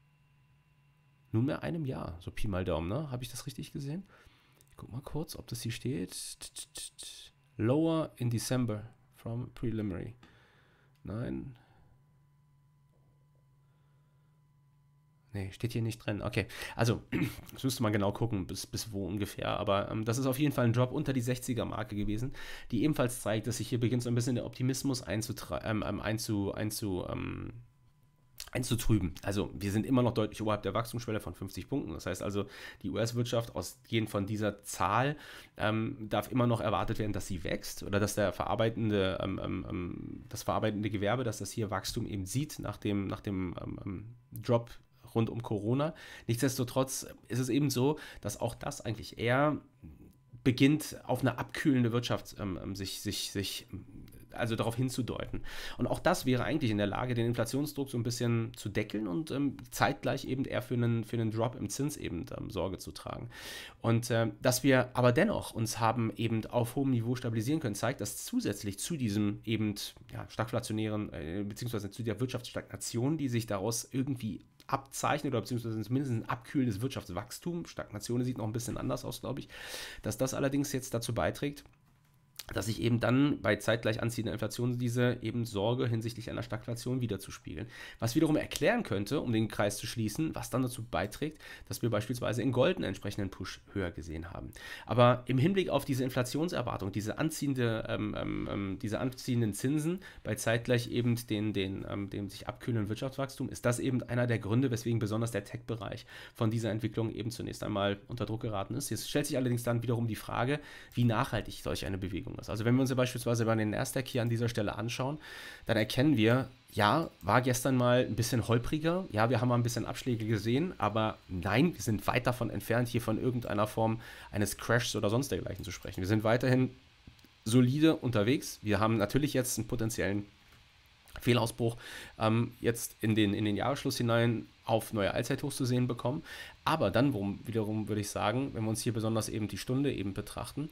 nunmehr einem Jahr, so Pi mal Daumen, ne? Habe ich das richtig gesehen? Ich guck mal kurz, ob das hier steht. Lower in December from preliminary. Nein. Nee, steht hier nicht drin. Okay, also, das müsste man genau gucken, bis, bis wo ungefähr. Aber ähm, das ist auf jeden Fall ein Drop unter die sechziger-Marke gewesen, die ebenfalls zeigt, dass sich hier beginnt so ein bisschen der Optimismus einzutra- ähm, ähm, einzu, einzu, ähm, einzutrüben. Also wir sind immer noch deutlich oberhalb der Wachstumsschwelle von fünfzig Punkten. Das heißt also, die U S-Wirtschaft ausgehend von dieser Zahl ähm, darf immer noch erwartet werden, dass sie wächst oder dass der verarbeitende, ähm, ähm, das verarbeitende Gewerbe, dass das hier Wachstum eben sieht nach dem, nach dem ähm, Drop rund um Corona. Nichtsdestotrotz ist es eben so, dass auch das eigentlich eher beginnt, auf eine abkühlende Wirtschaft ähm, sich, sich, sich also darauf hinzudeuten. Und auch das wäre eigentlich in der Lage, den Inflationsdruck so ein bisschen zu deckeln und ähm, zeitgleich eben eher für einen, für einen Drop im Zins eben ähm, Sorge zu tragen. Und äh, dass wir aber dennoch uns haben eben auf hohem Niveau stabilisieren können, zeigt, dass zusätzlich zu diesem eben ja, stagflationären, äh, beziehungsweise zu der Wirtschaftsstagnation, die sich daraus irgendwie abzeichnet oder beziehungsweise zumindest ein abkühlendes Wirtschaftswachstum, Stagnation sieht noch ein bisschen anders aus, glaube ich, dass das allerdings jetzt dazu beiträgt, dass sich eben dann bei zeitgleich anziehender Inflation diese eben Sorge hinsichtlich einer Stagflation wiederzuspiegeln. Was wiederum erklären könnte, um den Kreis zu schließen, was dann dazu beiträgt, dass wir beispielsweise in Gold einen entsprechenden Push höher gesehen haben. Aber im Hinblick auf diese Inflationserwartung, diese, anziehende, ähm, ähm, diese anziehenden Zinsen bei zeitgleich eben den, den, ähm, dem sich abkühlenden Wirtschaftswachstum, ist das eben einer der Gründe, weswegen besonders der Tech-Bereich von dieser Entwicklung eben zunächst einmal unter Druck geraten ist. Jetzt stellt sich allerdings dann wiederum die Frage, wie nachhaltig solch eine Bewegung ist. Also wenn wir uns ja beispielsweise bei den Nasdaq hier an dieser Stelle anschauen, dann erkennen wir, ja, war gestern mal ein bisschen holpriger, ja, wir haben mal ein bisschen Abschläge gesehen, aber nein, wir sind weit davon entfernt, hier von irgendeiner Form eines Crashs oder sonst dergleichen zu sprechen. Wir sind weiterhin solide unterwegs. Wir haben natürlich jetzt einen potenziellen Fehlausbruch ähm, jetzt in den, in den Jahresschluss hinein auf neue Allzeithochs zu sehen bekommen. Aber dann worum, wiederum würde ich sagen, wenn wir uns hier besonders eben die Stunde eben betrachten,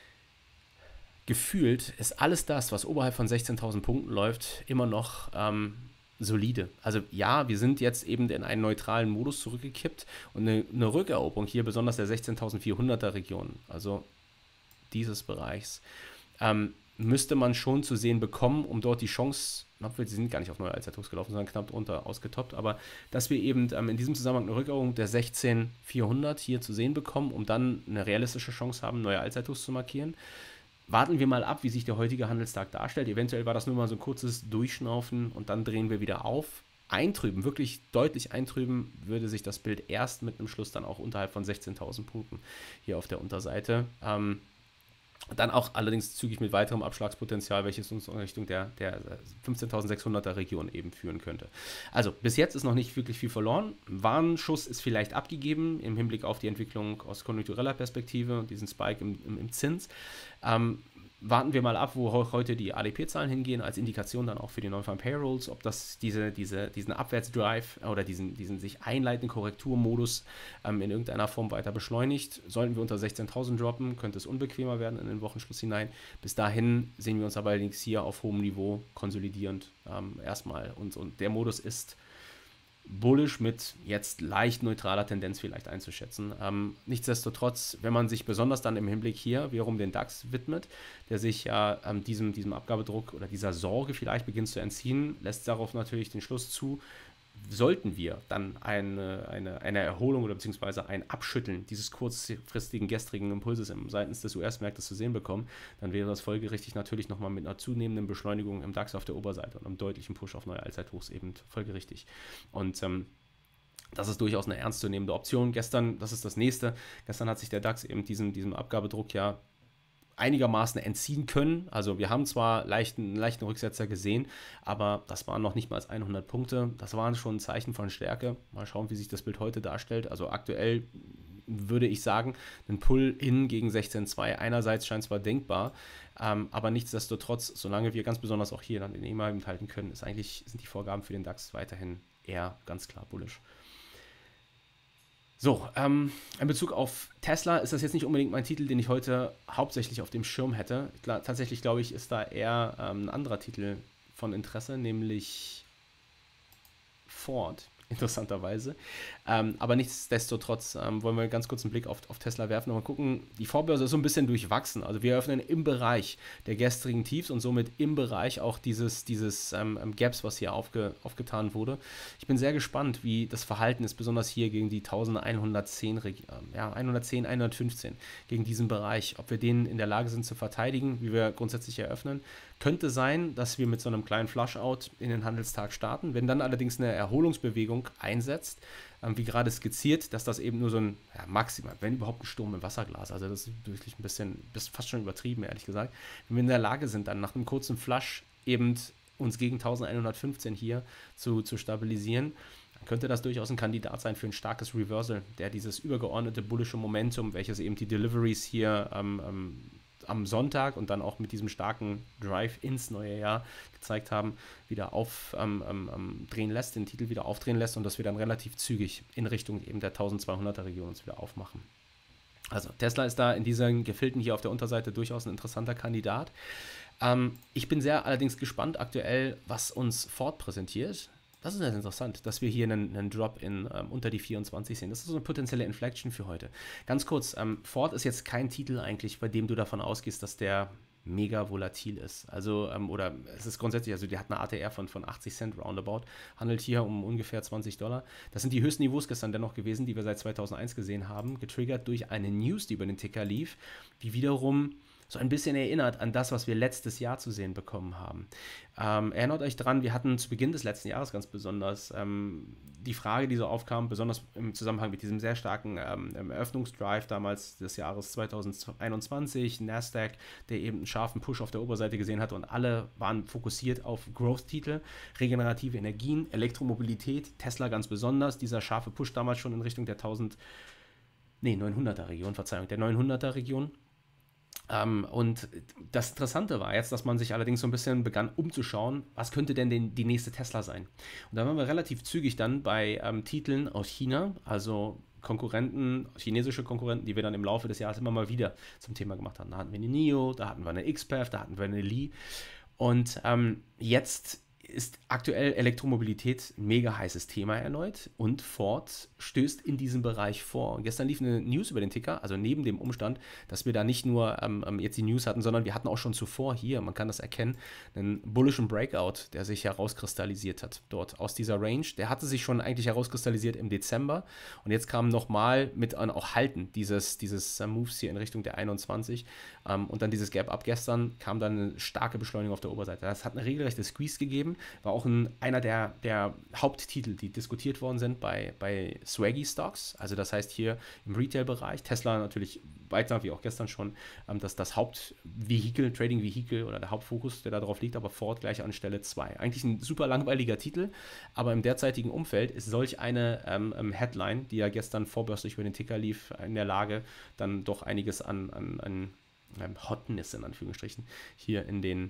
gefühlt ist alles das, was oberhalb von sechzehntausend Punkten läuft, immer noch ähm, solide. Also ja, wir sind jetzt eben in einen neutralen Modus zurückgekippt und eine, eine Rückeroberung hier, besonders der sechzehntausendvierhunderter Region, also dieses Bereichs, ähm, müsste man schon zu sehen bekommen, um dort die Chance, obwohl sie sind gar nicht auf neue Allzeithochs gelaufen, sondern knapp drunter ausgetoppt, aber dass wir eben ähm, in diesem Zusammenhang eine Rückerung der sechzehn vierhundert hier zu sehen bekommen, um dann eine realistische Chance haben, neue Allzeithochs zu markieren. Warten wir mal ab, wie sich der heutige Handelstag darstellt. Eventuell war das nur mal so ein kurzes Durchschnaufen und dann drehen wir wieder auf. Eintrüben, wirklich deutlich eintrüben, würde sich das Bild erst mit einem Schluss dann auch unterhalb von sechzehntausend Punkten hier auf der Unterseite. Ähm, Dann auch allerdings zügig mit weiterem Abschlagspotenzial, welches uns in Richtung der, der fünfzehntausendsechshunderter Region eben führen könnte. Also bis jetzt ist noch nicht wirklich viel verloren. Ein Warnschuss ist vielleicht abgegeben im Hinblick auf die Entwicklung aus konjunktureller Perspektive und diesen Spike im, im, im Zins. Ähm, warten wir mal ab, wo heute die A D P-Zahlen hingehen, als Indikation dann auch für die Non-Farm Payrolls, ob das diese, diese, diesen Abwärtsdrive oder diesen, diesen sich einleitenden Korrekturmodus ähm, in irgendeiner Form weiter beschleunigt. Sollten wir unter sechzehntausend droppen, könnte es unbequemer werden in den Wochenschluss hinein. Bis dahin sehen wir uns aber allerdings hier auf hohem Niveau konsolidierend ähm, erstmal. Und, und der Modus ist bullish mit jetzt leicht neutraler Tendenz vielleicht einzuschätzen. Ähm, nichtsdestotrotz, wenn man sich besonders dann im Hinblick hier wiederum den DAX widmet, der sich ja ähm, diesem, diesem Abgabedruck oder dieser Sorge vielleicht beginnt zu entziehen, lässt darauf natürlich den Schluss zu, sollten wir dann eine, eine, eine Erholung oder beziehungsweise ein Abschütteln dieses kurzfristigen gestrigen Impulses im, seitens des U S-Marktes zu sehen bekommen, dann wäre das folgerichtig natürlich nochmal mit einer zunehmenden Beschleunigung im DAX auf der Oberseite und einem deutlichen Push auf neue Allzeithochs eben folgerichtig. Und ähm, das ist durchaus eine ernstzunehmende Option. Gestern, das ist das nächste, gestern hat sich der DAX eben diesem, diesem Abgabedruck ja einigermaßen entziehen können. Also wir haben zwar leichten, leichten Rücksetzer gesehen, aber das waren noch nicht mal hundert Punkte. Das waren schon ein Zeichen von Stärke. Mal schauen, wie sich das Bild heute darstellt. Also aktuell würde ich sagen, ein Pull-In gegen sechzehn Komma zwei einerseits scheint zwar denkbar, ähm, aber nichtsdestotrotz, solange wir ganz besonders auch hier dann den E M A halten können, ist eigentlich, sind die Vorgaben für den DAX weiterhin eher ganz klar bullish. So, ähm, in Bezug auf Tesla ist das jetzt nicht unbedingt mein Titel, den ich heute hauptsächlich auf dem Schirm hätte. Klar, tatsächlich glaube ich, ist da eher ähm, ein anderer Titel von Interesse, nämlich Ford, interessanterweise. Ähm, aber nichtsdestotrotz ähm, wollen wir ganz kurz einen Blick auf, auf Tesla werfen und mal gucken. Die Vorbörse ist so ein bisschen durchwachsen. Also wir eröffnen im Bereich der gestrigen Tiefs und somit im Bereich auch dieses, dieses ähm, Gaps, was hier aufge, aufgetan wurde. Ich bin sehr gespannt, wie das Verhalten ist, besonders hier gegen die elfhundertzehn, ja, hundertzehn, hundertfünfzehn, gegen diesen Bereich. Ob wir den in der Lage sind zu verteidigen, wie wir grundsätzlich eröffnen. Könnte sein, dass wir mit so einem kleinen Flushout in den Handelstag starten. Wenn dann allerdings eine Erholungsbewegung einsetzt, ähm, wie gerade skizziert, dass das eben nur so ein ja, maximal, wenn überhaupt ein Sturm im Wasserglas, also das ist wirklich ein bisschen, ist fast schon übertrieben, ehrlich gesagt. Wenn wir in der Lage sind, dann nach einem kurzen Flush eben uns gegen elfhundertfünfzehn hier zu, zu stabilisieren, dann könnte das durchaus ein Kandidat sein für ein starkes Reversal, der dieses übergeordnete bullische Momentum, welches eben die Deliveries hier ähm, ähm, am Sonntag und dann auch mit diesem starken Drive ins neue Jahr gezeigt haben, wieder aufdrehen ähm, ähm, lässt, den Titel wieder aufdrehen lässt und dass wir dann relativ zügig in Richtung eben der eintausendzweihunderter Region uns wieder aufmachen. Also Tesla ist da in diesen Gefilden hier auf der Unterseite durchaus ein interessanter Kandidat. Ähm, ich bin sehr allerdings gespannt aktuell, was uns Ford präsentiert. Das ist jetzt interessant, dass wir hier einen, einen Drop in ähm, unter die vierundzwanzig sehen. Das ist so eine potenzielle Inflection für heute. Ganz kurz, ähm, Ford ist jetzt kein Titel eigentlich, bei dem du davon ausgehst, dass der mega volatil ist. Also, ähm, oder es ist grundsätzlich, also der hat eine A T R von, von achtzig Cent roundabout, handelt hier um ungefähr zwanzig Dollar. Das sind die höchsten Niveaus gestern dennoch gewesen, die wir seit zweitausendeins gesehen haben, getriggert durch eine News, die über den Ticker lief, die wiederum so ein bisschen erinnert an das, was wir letztes Jahr zu sehen bekommen haben. Ähm, erinnert euch dran, wir hatten zu Beginn des letzten Jahres ganz besonders ähm, die Frage, die so aufkam, besonders im Zusammenhang mit diesem sehr starken ähm, Eröffnungsdrive damals des Jahres zweitausendeinundzwanzig, Nasdaq, der eben einen scharfen Push auf der Oberseite gesehen hat und alle waren fokussiert auf Growth-Titel, regenerative Energien, Elektromobilität, Tesla ganz besonders, dieser scharfe Push damals schon in Richtung der tausend, nee, neunhunderter Region, Verzeihung, der neunhunderter Region. Ähm, und das Interessante war jetzt, dass man sich allerdings so ein bisschen begann umzuschauen, was könnte denn den, die nächste Tesla sein. Und da waren wir relativ zügig dann bei ähm, Titeln aus China, also Konkurrenten, chinesische Konkurrenten, die wir dann im Laufe des Jahres immer mal wieder zum Thema gemacht haben. Da hatten wir eine N I O, da hatten wir eine X P A T, da hatten wir eine Li. Und ähm, jetzt ist aktuell Elektromobilität ein mega heißes Thema erneut und Ford stößt in diesem Bereich vor. Und gestern lief eine News über den Ticker, also neben dem Umstand, dass wir da nicht nur ähm, jetzt die News hatten, sondern wir hatten auch schon zuvor hier, man kann das erkennen, einen bullischen Breakout, der sich herauskristallisiert hat dort aus dieser Range. Der hatte sich schon eigentlich herauskristallisiert im Dezember und jetzt kam nochmal mit an auch Halten dieses, dieses uh, Moves hier in Richtung der einundzwanzig ähm, und dann dieses Gap ab gestern kam dann eine starke Beschleunigung auf der Oberseite. Das hat eine regelrechte Squeeze gegeben. War auch ein, einer der, der Haupttitel, die diskutiert worden sind bei, bei Swaggy Stocks. Also das heißt hier im Retail-Bereich. Tesla natürlich weiter, wie auch gestern schon, ähm, dass das Hauptvehikel, Trading-Vehikel oder der Hauptfokus, der da drauf liegt, aber Ford gleich an Stelle zwei. Eigentlich ein super langweiliger Titel, aber im derzeitigen Umfeld ist solch eine ähm, Headline, die ja gestern vorbörslich über den Ticker lief, in der Lage, dann doch einiges an, an, an ähm, Hotness in Anführungsstrichen hier in den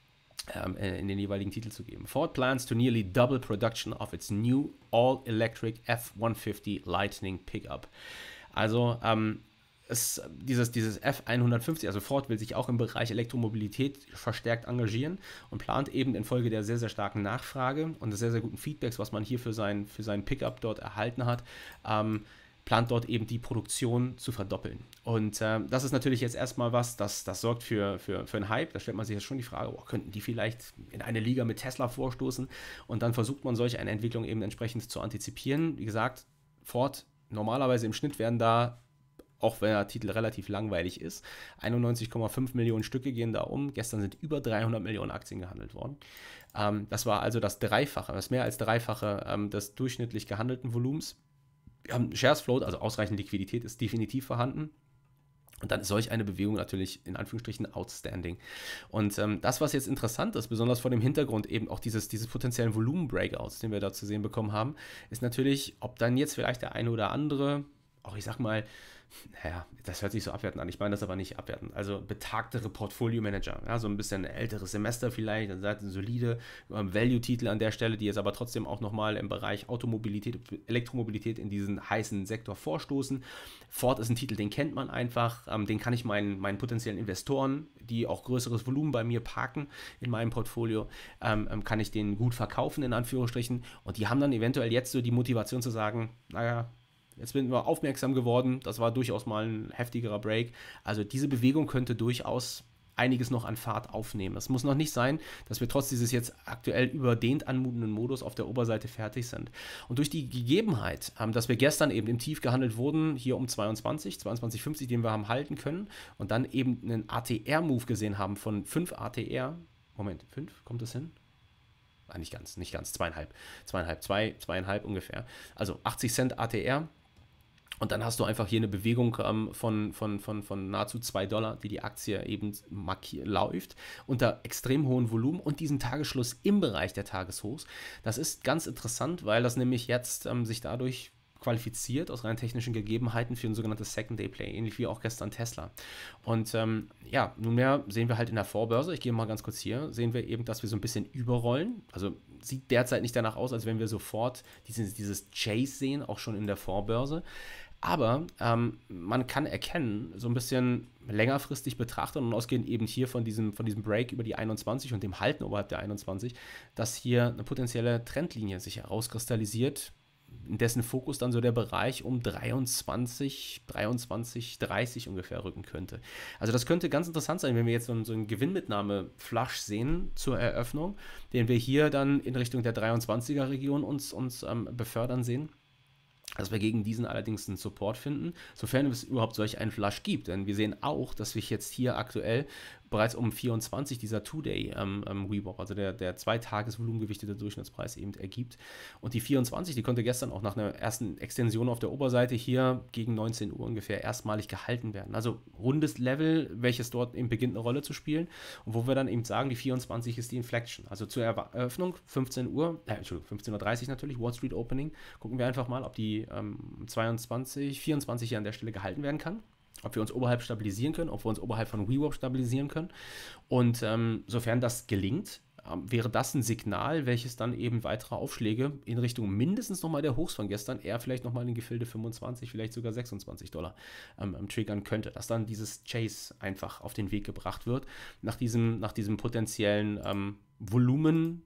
in den jeweiligen Titel zu geben. Ford plans to nearly double production of its new all-electric F hundertfünfzig Lightning Pickup. Also ähm, es, dieses, dieses F hundertfünfzig, also Ford will sich auch im Bereich Elektromobilität verstärkt engagieren und plant eben infolge der sehr, sehr starken Nachfrage und des sehr, sehr guten Feedbacks, was man hier für, sein, für seinen Pickup dort erhalten hat, ähm, plant dort eben die Produktion zu verdoppeln. Und äh, das ist natürlich jetzt erstmal was, das, das sorgt für, für, für einen Hype. Da stellt man sich jetzt schon die Frage, oh, könnten die vielleicht in eine Liga mit Tesla vorstoßen? Und dann versucht man solch eine Entwicklung eben entsprechend zu antizipieren. Wie gesagt, Ford, normalerweise im Schnitt werden da, auch wenn der Titel relativ langweilig ist, einundneunzig Komma fünf Millionen Stücke gehen da um. Gestern sind über dreihundert Millionen Aktien gehandelt worden. Ähm, das war also das Dreifache, das mehr als Dreifache ähm, des durchschnittlich gehandelten Volumens. Wir haben Shares Float, also ausreichend Liquidität ist definitiv vorhanden. Und dann ist solch eine Bewegung natürlich in Anführungsstrichen outstanding. Und ähm, das, was jetzt interessant ist, besonders vor dem Hintergrund eben auch dieses, dieses potenziellen Volumen-Breakouts, den wir da zu sehen bekommen haben, ist natürlich, ob dann jetzt vielleicht der eine oder andere, auch ich sag mal, naja, das hört sich so abwertend an, ich meine das aber nicht abwertend, also betagtere Portfolio-Manager, ja, so ein bisschen älteres Semester vielleicht, dann seid ihr solide ähm, Value-Titel an der Stelle, die jetzt aber trotzdem auch nochmal im Bereich Automobilität, Elektromobilität in diesen heißen Sektor vorstoßen. Ford ist ein Titel, den kennt man einfach, ähm, den kann ich meinen, meinen potenziellen Investoren, die auch größeres Volumen bei mir parken in meinem Portfolio, ähm, kann ich den gut verkaufen, in Anführungsstrichen, und die haben dann eventuell jetzt so die Motivation zu sagen, naja, jetzt sind wir aufmerksam geworden, das war durchaus mal ein heftigerer Break. Also diese Bewegung könnte durchaus einiges noch an Fahrt aufnehmen. Es muss noch nicht sein, dass wir trotz dieses jetzt aktuell überdehnt anmutenden Modus auf der Oberseite fertig sind. Und durch die Gegebenheit, dass wir gestern eben im Tief gehandelt wurden, hier um zweiundzwanzig, zweiundzwanzig fünfzig, den wir haben halten können, und dann eben einen A T R-Move gesehen haben von fünf A T R. Moment, fünf? Kommt das hin? Ah, nicht ganz, nicht ganz, zweieinhalb, zweieinhalb, zwei, zweieinhalb ungefähr. Also achtzig Cent A T R. Und dann hast du einfach hier eine Bewegung ähm, von, von, von, von nahezu zwei Dollar, die die Aktie eben markier- läuft, unter extrem hohem Volumen und diesen Tagesschluss im Bereich der Tageshochs. Das ist ganz interessant, weil das nämlich jetzt ähm, sich dadurch qualifiziert aus rein technischen Gegebenheiten für ein sogenanntes Second-Day-Play, ähnlich wie auch gestern Tesla. Und ähm, ja, nunmehr sehen wir halt in der Vorbörse, ich gehe mal ganz kurz hier, sehen wir eben, dass wir so ein bisschen überrollen. Also sieht derzeit nicht danach aus, als wenn wir sofort dieses, dieses Chase sehen, auch schon in der Vorbörse. Aber ähm, man kann erkennen, so ein bisschen längerfristig betrachtet und ausgehend eben hier von diesem, von diesem Break über die einundzwanzig und dem Halten oberhalb der einundzwanzig, dass hier eine potenzielle Trendlinie sich herauskristallisiert, in dessen Fokus dann so der Bereich um dreiundzwanzig, dreiundzwanzig, dreißig ungefähr rücken könnte. Also das könnte ganz interessant sein, wenn wir jetzt so einen, so einen Gewinnmitnahme-Flush sehen zur Eröffnung, den wir hier dann in Richtung der dreiundzwanziger Region uns, uns ähm, befördern sehen. Dass wir gegen diesen allerdings einen Support finden, sofern es überhaupt solch einen Flush gibt. Denn wir sehen auch, dass sich jetzt hier aktuell bereits um vierundzwanzig dieser Two-Day ähm, ähm, Rebound, also der, der zwei-Tages-Volumengewichtete Durchschnittspreis eben ergibt. Und die vierundzwanzig, die konnte gestern auch nach einer ersten Extension auf der Oberseite hier gegen neunzehn Uhr ungefähr erstmalig gehalten werden. Also rundes Level, welches dort eben beginnt eine Rolle zu spielen und wo wir dann eben sagen, die vierundzwanzig ist die Inflection. Also zur Eröffnung fünfzehn Uhr, äh, Entschuldigung, fünfzehn Uhr dreißig natürlich, Wall Street Opening, gucken wir einfach mal, ob die ähm, zweiundzwanzig, vierundzwanzig hier an der Stelle gehalten werden kann. Ob wir uns oberhalb stabilisieren können, ob wir uns oberhalb von V WAP stabilisieren können. Und ähm, sofern das gelingt, ähm, wäre das ein Signal, welches dann eben weitere Aufschläge in Richtung mindestens nochmal der Hochs von gestern, eher vielleicht nochmal in Gefilde fünfundzwanzig, vielleicht sogar sechsundzwanzig Dollar ähm, ähm, triggern könnte. Dass dann dieses Chase einfach auf den Weg gebracht wird, nach diesem, nach diesem potenziellen ähm, Volumen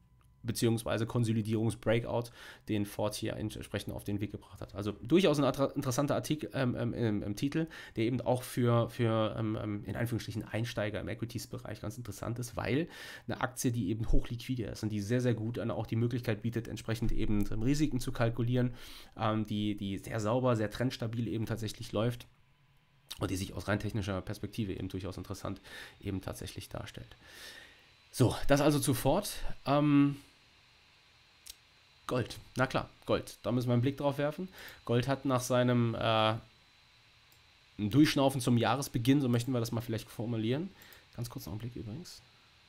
beziehungsweise Konsolidierungs-Breakout, den Ford hier entsprechend auf den Weg gebracht hat. Also durchaus ein interessanter Artikel ähm, im, im Titel, der eben auch für, für ähm, in Anführungsstrichen Einsteiger im Equities-Bereich ganz interessant ist, weil eine Aktie, die eben hochliquide ist und die sehr, sehr gut dann auch die Möglichkeit bietet, entsprechend eben Risiken zu kalkulieren, ähm, die, die sehr sauber, sehr trendstabil eben tatsächlich läuft und die sich aus rein technischer Perspektive eben durchaus interessant eben tatsächlich darstellt. So, das also zu Ford. Ähm, Gold, na klar, Gold. Da müssen wir einen Blick drauf werfen. Gold hat nach seinem äh, Durchschnaufen zum Jahresbeginn, so möchten wir das mal vielleicht formulieren. Ganz kurz noch einen Blick übrigens.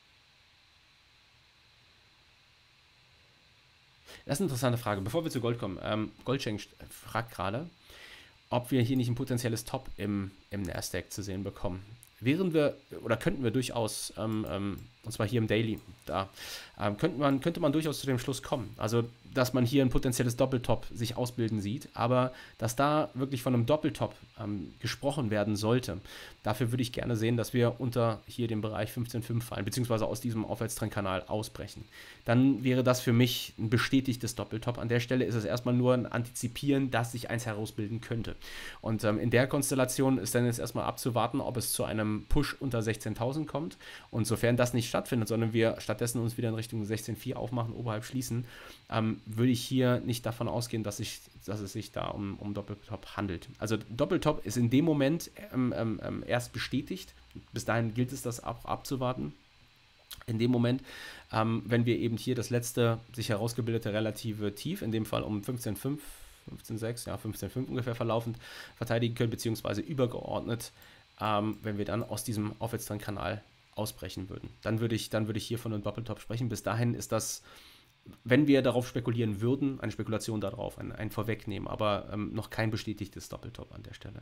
Das ist eine interessante Frage. Bevor wir zu Gold kommen, ähm, Goldschenk fragt gerade, ob wir hier nicht ein potenzielles Top im, im Nasdaq zu sehen bekommen. Wären wir, oder könnten wir durchaus, ähm, ähm, und zwar hier im Daily, da ähm, könnte, man, könnte man durchaus zu dem Schluss kommen. Also, dass man hier ein potenzielles Doppeltop sich ausbilden sieht, aber dass da wirklich von einem Doppeltop ähm, gesprochen werden sollte, dafür würde ich gerne sehen, dass wir unter hier den Bereich fünfzehn Komma fünf fallen, beziehungsweise aus diesem Aufwärtstrendkanal ausbrechen. Dann wäre das für mich ein bestätigtes Doppeltop. An der Stelle ist es erstmal nur ein Antizipieren, dass sich eins herausbilden könnte. Und ähm, in der Konstellation ist dann jetzt erstmal abzuwarten, ob es zu einem Push unter sechzehntausend kommt. Und sofern das nicht stattfindet, sondern wir stattdessen uns wieder in Richtung sechzehn Komma vier aufmachen, oberhalb schließen, ähm, würde ich hier nicht davon ausgehen, dass, ich, dass es sich da um, um Doppeltop handelt. Also Doppeltop ist in dem Moment ähm, ähm, erst bestätigt. Bis dahin gilt es, das ab, abzuwarten. In dem Moment, ähm, wenn wir eben hier das letzte sich herausgebildete relative Tief, in dem Fall um fünfzehn Komma fünf, fünfzehn Komma sechs, ja fünfzehn Komma fünf ungefähr verlaufend, verteidigen können, beziehungsweise übergeordnet, ähm, wenn wir dann aus diesem Aufwärtstrendkanal ausbrechen würden. Dann würde ich, dann würde ich hier von einem Doppeltop sprechen. Bis dahin ist das, wenn wir darauf spekulieren würden, eine Spekulation darauf, ein, ein Vorwegnehmen, aber ähm, noch kein bestätigtes Doppeltop an der Stelle.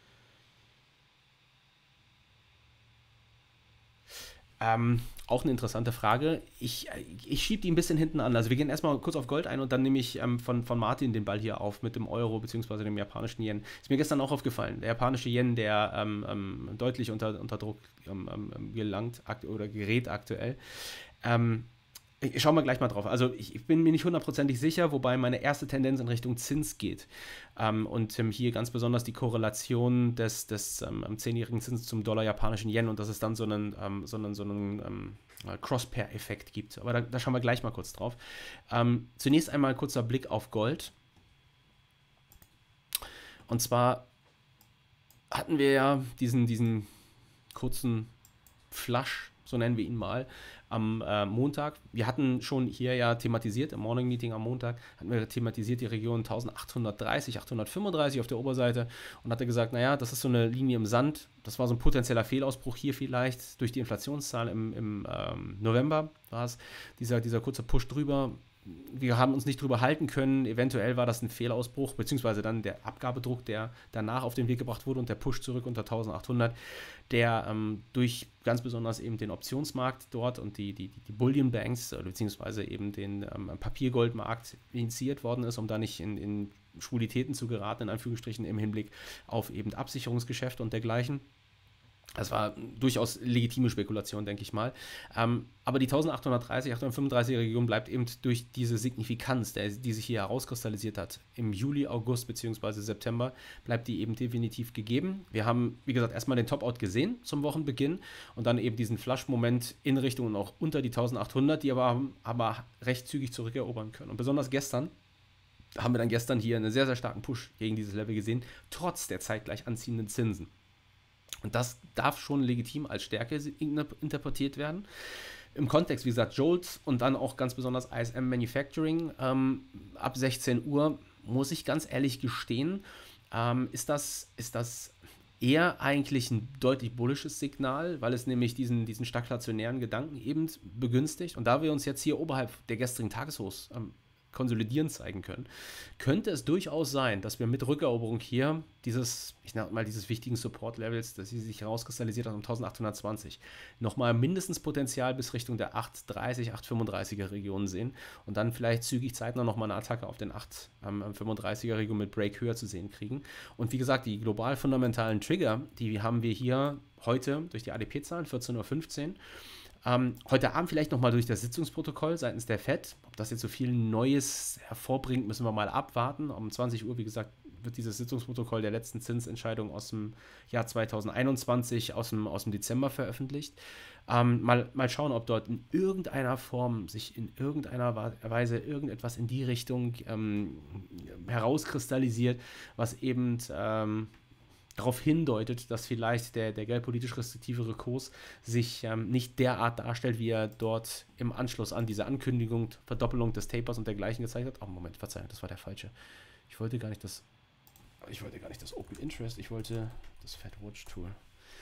Ähm, auch eine interessante Frage. Ich, ich schiebe die ein bisschen hinten an. Also wir gehen erstmal kurz auf Gold ein und dann nehme ich ähm, von, von Martin den Ball hier auf mit dem Euro bzw. dem japanischen Yen. Ist mir gestern auch aufgefallen. Der japanische Yen, der ähm, ähm, deutlich unter, unter Druck ähm, ähm, gelangt oder gerät aktuell. Ähm, Schauen wir gleich mal drauf. Also ich, ich bin mir nicht hundertprozentig sicher, wobei meine erste Tendenz in Richtung Zins geht. Ähm, und ähm, hier ganz besonders die Korrelation des, des ähm, zehnjährigen Zins zum Dollar japanischen Yen und dass es dann so einen, ähm, so einen, so einen ähm, Cross-Pair-Effekt gibt. Aber da, da schauen wir gleich mal kurz drauf. Ähm, zunächst einmal ein kurzer Blick auf Gold. Und zwar hatten wir ja diesen, diesen kurzen Flush, so nennen wir ihn mal, am äh, Montag. Wir hatten schon hier ja thematisiert, im Morning Meeting am Montag, hatten wir thematisiert die Region eintausendachthundertdreißig, achthundertfünfunddreißig auf der Oberseite und hatte gesagt, naja, das ist so eine Linie im Sand, das war so ein potenzieller Fehlausbruch hier vielleicht durch die Inflationszahl im, im ähm, November, war es dieser, dieser kurze Push drüber. Wir haben uns nicht drüber halten können, eventuell war das ein Fehlausbruch, beziehungsweise dann der Abgabedruck, der danach auf den Weg gebracht wurde und der Push zurück unter eintausendachthundert, der ähm, durch ganz besonders eben den Optionsmarkt dort und die, die, die Bullion Banks, beziehungsweise eben den ähm, Papiergoldmarkt initiiert worden ist, um da nicht in, in Schwulitäten zu geraten, in Anführungsstrichen im Hinblick auf eben Absicherungsgeschäfte und dergleichen. Das war durchaus legitime Spekulation, denke ich mal. Ähm, aber die eintausendachthundertdreißig, achthundertfünfunddreißiger Region bleibt eben durch diese Signifikanz, der, die sich hier herauskristallisiert hat, im Juli, August bzw. September, bleibt die eben definitiv gegeben. Wir haben, wie gesagt, erstmal den Top-Out gesehen zum Wochenbeginn und dann eben diesen Flush-Moment in Richtung und auch unter die eintausendachthundert, die aber, aber recht zügig zurückerobern können. Und besonders gestern haben wir dann gestern hier einen sehr, sehr starken Push gegen dieses Level gesehen, trotz der zeitgleich anziehenden Zinsen. Und das darf schon legitim als Stärke interpretiert werden. Im Kontext, wie gesagt, Jolts und dann auch ganz besonders I S M Manufacturing ähm, ab sechzehn Uhr, muss ich ganz ehrlich gestehen, ähm, ist das, ist das eher eigentlich ein deutlich bullisches Signal, weil es nämlich diesen, diesen stagflationären Gedanken eben begünstigt. Und da wir uns jetzt hier oberhalb der gestrigen Tageshochs ähm, konsolidieren zeigen können, könnte es durchaus sein, dass wir mit Rückeroberung hier dieses, ich nenne mal dieses wichtigen Support-Levels, dass sie sich herauskristallisiert hat um eintausendachthundertzwanzig, nochmal mindestens Potenzial bis Richtung der achthundertdreißig, achthundertfünfunddreißiger Region sehen und dann vielleicht zügig zeitnah nochmal eine Attacke auf den achthundertfünfunddreißiger Region mit Break höher zu sehen kriegen. Und wie gesagt, die global fundamentalen Trigger, die haben wir hier heute durch die A D P-Zahlen, vierzehn Uhr fünfzehn, Ähm, heute Abend vielleicht nochmal durch das Sitzungsprotokoll seitens der Fed. Ob das jetzt so viel Neues hervorbringt, müssen wir mal abwarten. Um zwanzig Uhr, wie gesagt, wird dieses Sitzungsprotokoll der letzten Zinsentscheidung aus dem Jahr zweitausendeinundzwanzig, aus dem, aus dem Dezember veröffentlicht. Ähm, mal, mal schauen, ob dort in irgendeiner Form sich in irgendeiner Weise irgendetwas in die Richtung ähm, herauskristallisiert, was eben ähm, darauf hindeutet, dass vielleicht der, der geldpolitisch restriktivere Kurs sich ähm, nicht derart darstellt, wie er dort im Anschluss an diese Ankündigung, Verdoppelung des Tapers und dergleichen gezeigt hat. Oh, Moment, Verzeihung, das war der falsche. Ich wollte gar nicht das, ich wollte gar nicht das Open Interest, ich wollte das Fed Watch Tool.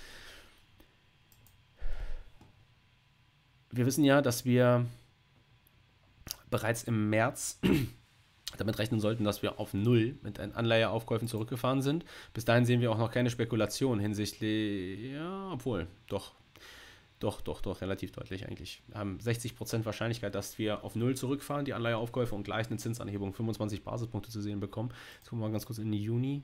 Wir wissen ja, dass wir bereits im März damit rechnen sollten, dass wir auf Null mit den Anleiheaufkäufen zurückgefahren sind. Bis dahin sehen wir auch noch keine Spekulation hinsichtlich, ja, obwohl, doch, doch, doch, doch, relativ deutlich eigentlich. Wir haben sechzig Prozent Wahrscheinlichkeit, dass wir auf Null zurückfahren, die Anleiheaufkäufe und gleich eine Zinsanhebung fünfundzwanzig Basispunkte zu sehen bekommen. Jetzt gucken wir mal ganz kurz in den Juni.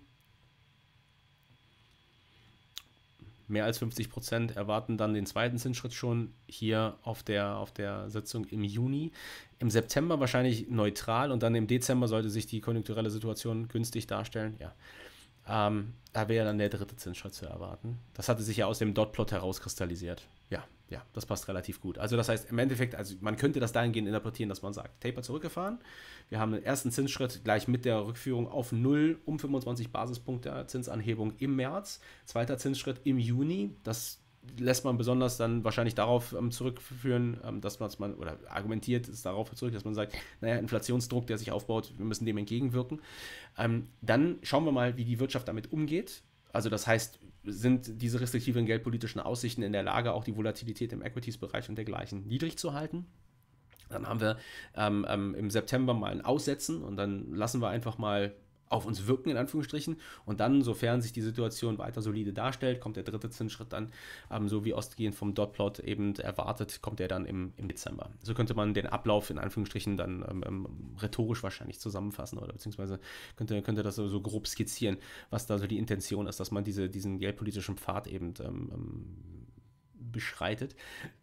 Mehr als fünfzig Prozent erwarten dann den zweiten Zinsschritt schon hier auf der, auf der Sitzung im Juni. Im September wahrscheinlich neutral und dann im Dezember sollte sich die konjunkturelle Situation günstig darstellen. Ja, ähm, da wäre dann der dritte Zinsschritt zu erwarten. Das hatte sich ja aus dem Dotplot herauskristallisiert. Ja, ja, das passt relativ gut. Also das heißt im Endeffekt, also man könnte das dahingehend interpretieren, dass man sagt, Taper zurückgefahren. Wir haben den ersten Zinsschritt gleich mit der Rückführung auf Null um fünfundzwanzig Basispunkte Zinsanhebung im März. Zweiter Zinsschritt im Juni. Das lässt man besonders dann wahrscheinlich darauf ähm, zurückführen, ähm, dass man, oder argumentiert es darauf zurück, dass man sagt, naja, Inflationsdruck, der sich aufbaut, wir müssen dem entgegenwirken. Ähm, dann schauen wir mal, wie die Wirtschaft damit umgeht. Also das heißt, sind diese restriktiven geldpolitischen Aussichten in der Lage, auch die Volatilität im Equities-Bereich und dergleichen niedrig zu halten? Dann haben wir ähm, ähm, im September mal ein Aussetzen und dann lassen wir einfach mal auf uns wirken, in Anführungsstrichen. Und dann, sofern sich die Situation weiter solide darstellt, kommt der dritte Zinsschritt dann, ähm, so wie ausgehend vom Dotplot eben erwartet, kommt er dann im, im Dezember. So könnte man den Ablauf in Anführungsstrichen dann ähm, rhetorisch wahrscheinlich zusammenfassen oder beziehungsweise könnte, könnte das so, so grob skizzieren, was da so die Intention ist, dass man diese, diesen geldpolitischen Pfad eben ähm, beschreitet.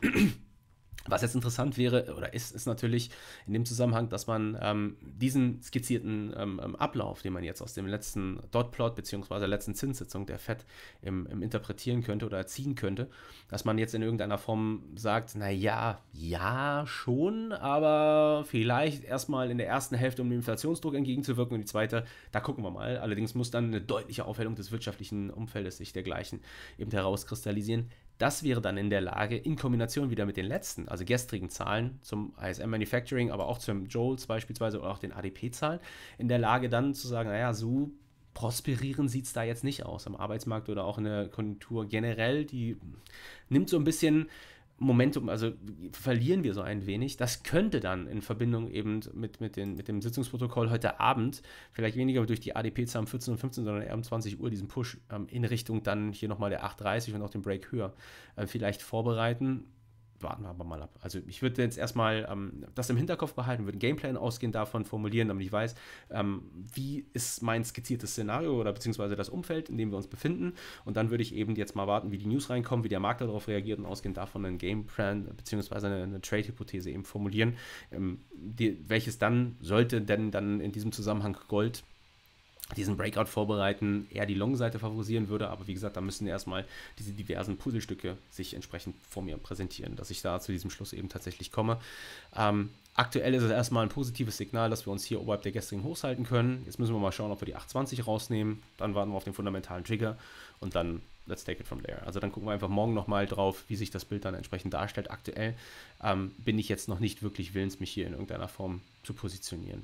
Was jetzt interessant wäre oder ist, ist natürlich in dem Zusammenhang, dass man ähm, diesen skizzierten ähm, Ablauf, den man jetzt aus dem letzten Dotplot bzw. der letzten Zinssitzung der Fed im, im interpretieren könnte oder erziehen könnte, dass man jetzt in irgendeiner Form sagt, naja, ja, schon, aber vielleicht erstmal in der ersten Hälfte, um dem Inflationsdruck entgegenzuwirken und die zweite, da gucken wir mal. Allerdings muss dann eine deutliche Aufhellung des wirtschaftlichen Umfeldes sich dergleichen eben herauskristallisieren. Das wäre dann in der Lage, in Kombination wieder mit den letzten, also gestrigen Zahlen zum I S M Manufacturing, aber auch zum Jolts beispielsweise oder auch den A D P-Zahlen, in der Lage dann zu sagen, naja, so prosperieren sieht es da jetzt nicht aus am Arbeitsmarkt oder auch in der Konjunktur generell. Die nimmt so ein bisschen Momentum, also verlieren wir so ein wenig. Das könnte dann in Verbindung eben mit, mit, den, mit dem Sitzungsprotokoll heute Abend, vielleicht weniger durch die A D P-Zahlen um vierzehn und fünfzehn, sondern eher um zwanzig Uhr diesen Push ähm, in Richtung dann hier nochmal der acht dreißig und auch den Break höher äh, vielleicht vorbereiten. Warten wir aber mal ab. Also ich würde jetzt erstmal ähm, das im Hinterkopf behalten, würde einen Gameplan ausgehend davon formulieren, damit ich weiß, ähm, wie ist mein skizziertes Szenario oder beziehungsweise das Umfeld, in dem wir uns befinden. Und dann würde ich eben jetzt mal warten, wie die News reinkommen, wie der Markt darauf reagiert und ausgehend davon einen Gameplan beziehungsweise eine, eine Trade-Hypothese eben formulieren, ähm, die, welches dann, sollte denn dann in diesem Zusammenhang Gold diesen Breakout vorbereiten, eher die Long-Seite favorisieren würde, aber wie gesagt, da müssen erstmal diese diversen Puzzlestücke sich entsprechend vor mir präsentieren, dass ich da zu diesem Schluss eben tatsächlich komme. Ähm, aktuell ist es erstmal ein positives Signal, dass wir uns hier oberhalb der gestrigen Hochs halten können. Jetzt müssen wir mal schauen, ob wir die acht zwanzig rausnehmen, dann warten wir auf den fundamentalen Trigger und dann let's take it from there. Also dann gucken wir einfach morgen nochmal drauf, wie sich das Bild dann entsprechend darstellt. Aktuell ähm, bin ich jetzt noch nicht wirklich willens, mich hier in irgendeiner Form zu positionieren.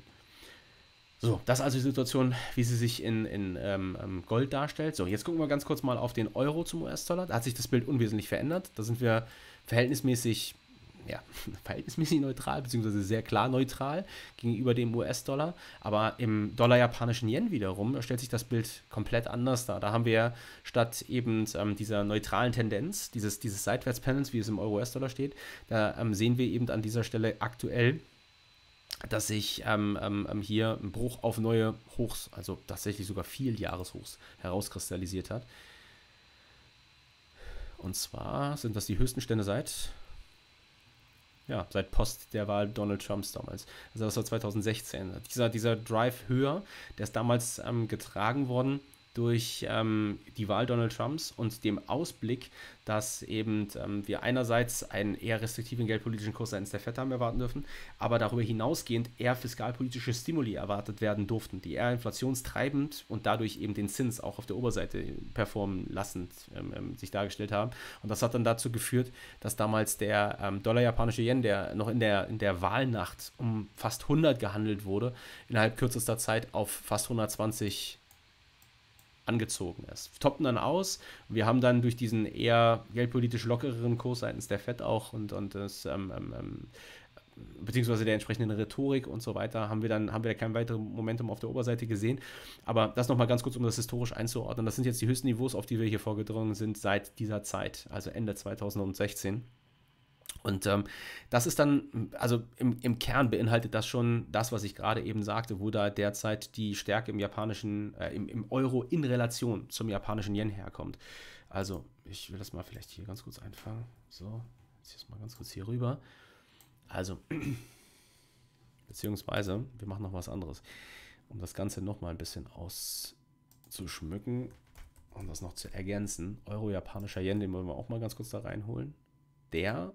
So, das ist also die Situation, wie sie sich in, in ähm, Gold darstellt. So, jetzt gucken wir ganz kurz mal auf den Euro zum U S-Dollar. Da hat sich das Bild unwesentlich verändert. Da sind wir verhältnismäßig, ja, verhältnismäßig neutral, beziehungsweise sehr klar neutral gegenüber dem U S-Dollar. Aber im Dollar-japanischen Yen wiederum, da stellt sich das Bild komplett anders dar. Da haben wir statt eben ähm, dieser neutralen Tendenz, dieses, dieses Seitwärtspanels, wie es im Euro-U S-Dollar steht, da ähm, sehen wir eben an dieser Stelle aktuell, dass sich ähm, ähm, hier ein Bruch auf neue Hochs, also tatsächlich sogar Vierjahreshochs, herauskristallisiert hat. Und zwar sind das die höchsten Stände seit ja, seit Post der Wahl Donald Trumps damals. Also das war zweitausendsechzehn. Dieser, dieser Drive höher, der ist damals ähm, getragen worden durch ähm, die Wahl Donald Trumps und dem Ausblick, dass eben ähm, wir einerseits einen eher restriktiven geldpolitischen Kurs seitens der Fed haben erwarten dürfen, aber darüber hinausgehend eher fiskalpolitische Stimuli erwartet werden durften, die eher inflationstreibend und dadurch eben den Zins auch auf der Oberseite performen lassend ähm, sich dargestellt haben. Und das hat dann dazu geführt, dass damals der ähm, Dollar-japanische Yen, der noch in der, in der Wahlnacht um fast hundert gehandelt wurde, innerhalb kürzester Zeit auf fast hundertzwanzig angezogen ist. Toppen dann aus. Wir haben dann durch diesen eher geldpolitisch lockereren Kurs seitens der Fed auch und, und das ähm, ähm, beziehungsweise der entsprechenden Rhetorik und so weiter, haben wir dann haben wir kein weiteres Momentum auf der Oberseite gesehen. Aber das nochmal ganz kurz, um das historisch einzuordnen. Das sind jetzt die höchsten Niveaus, auf die wir hier vorgedrungen sind seit dieser Zeit, also Ende zweitausendsechzehn. Und ähm, das ist dann, also im, im Kern beinhaltet das schon das, was ich gerade eben sagte, wo da derzeit die Stärke im japanischen, äh, im, im Euro in Relation zum japanischen Yen herkommt. Also, ich will das mal vielleicht hier ganz kurz einfangen. So, jetzt hier mal ganz kurz hier rüber. Also, beziehungsweise, wir machen noch was anderes, um das Ganze noch mal ein bisschen auszuschmücken und das noch zu ergänzen. Euro-japanischer Yen, den wollen wir auch mal ganz kurz da reinholen. Der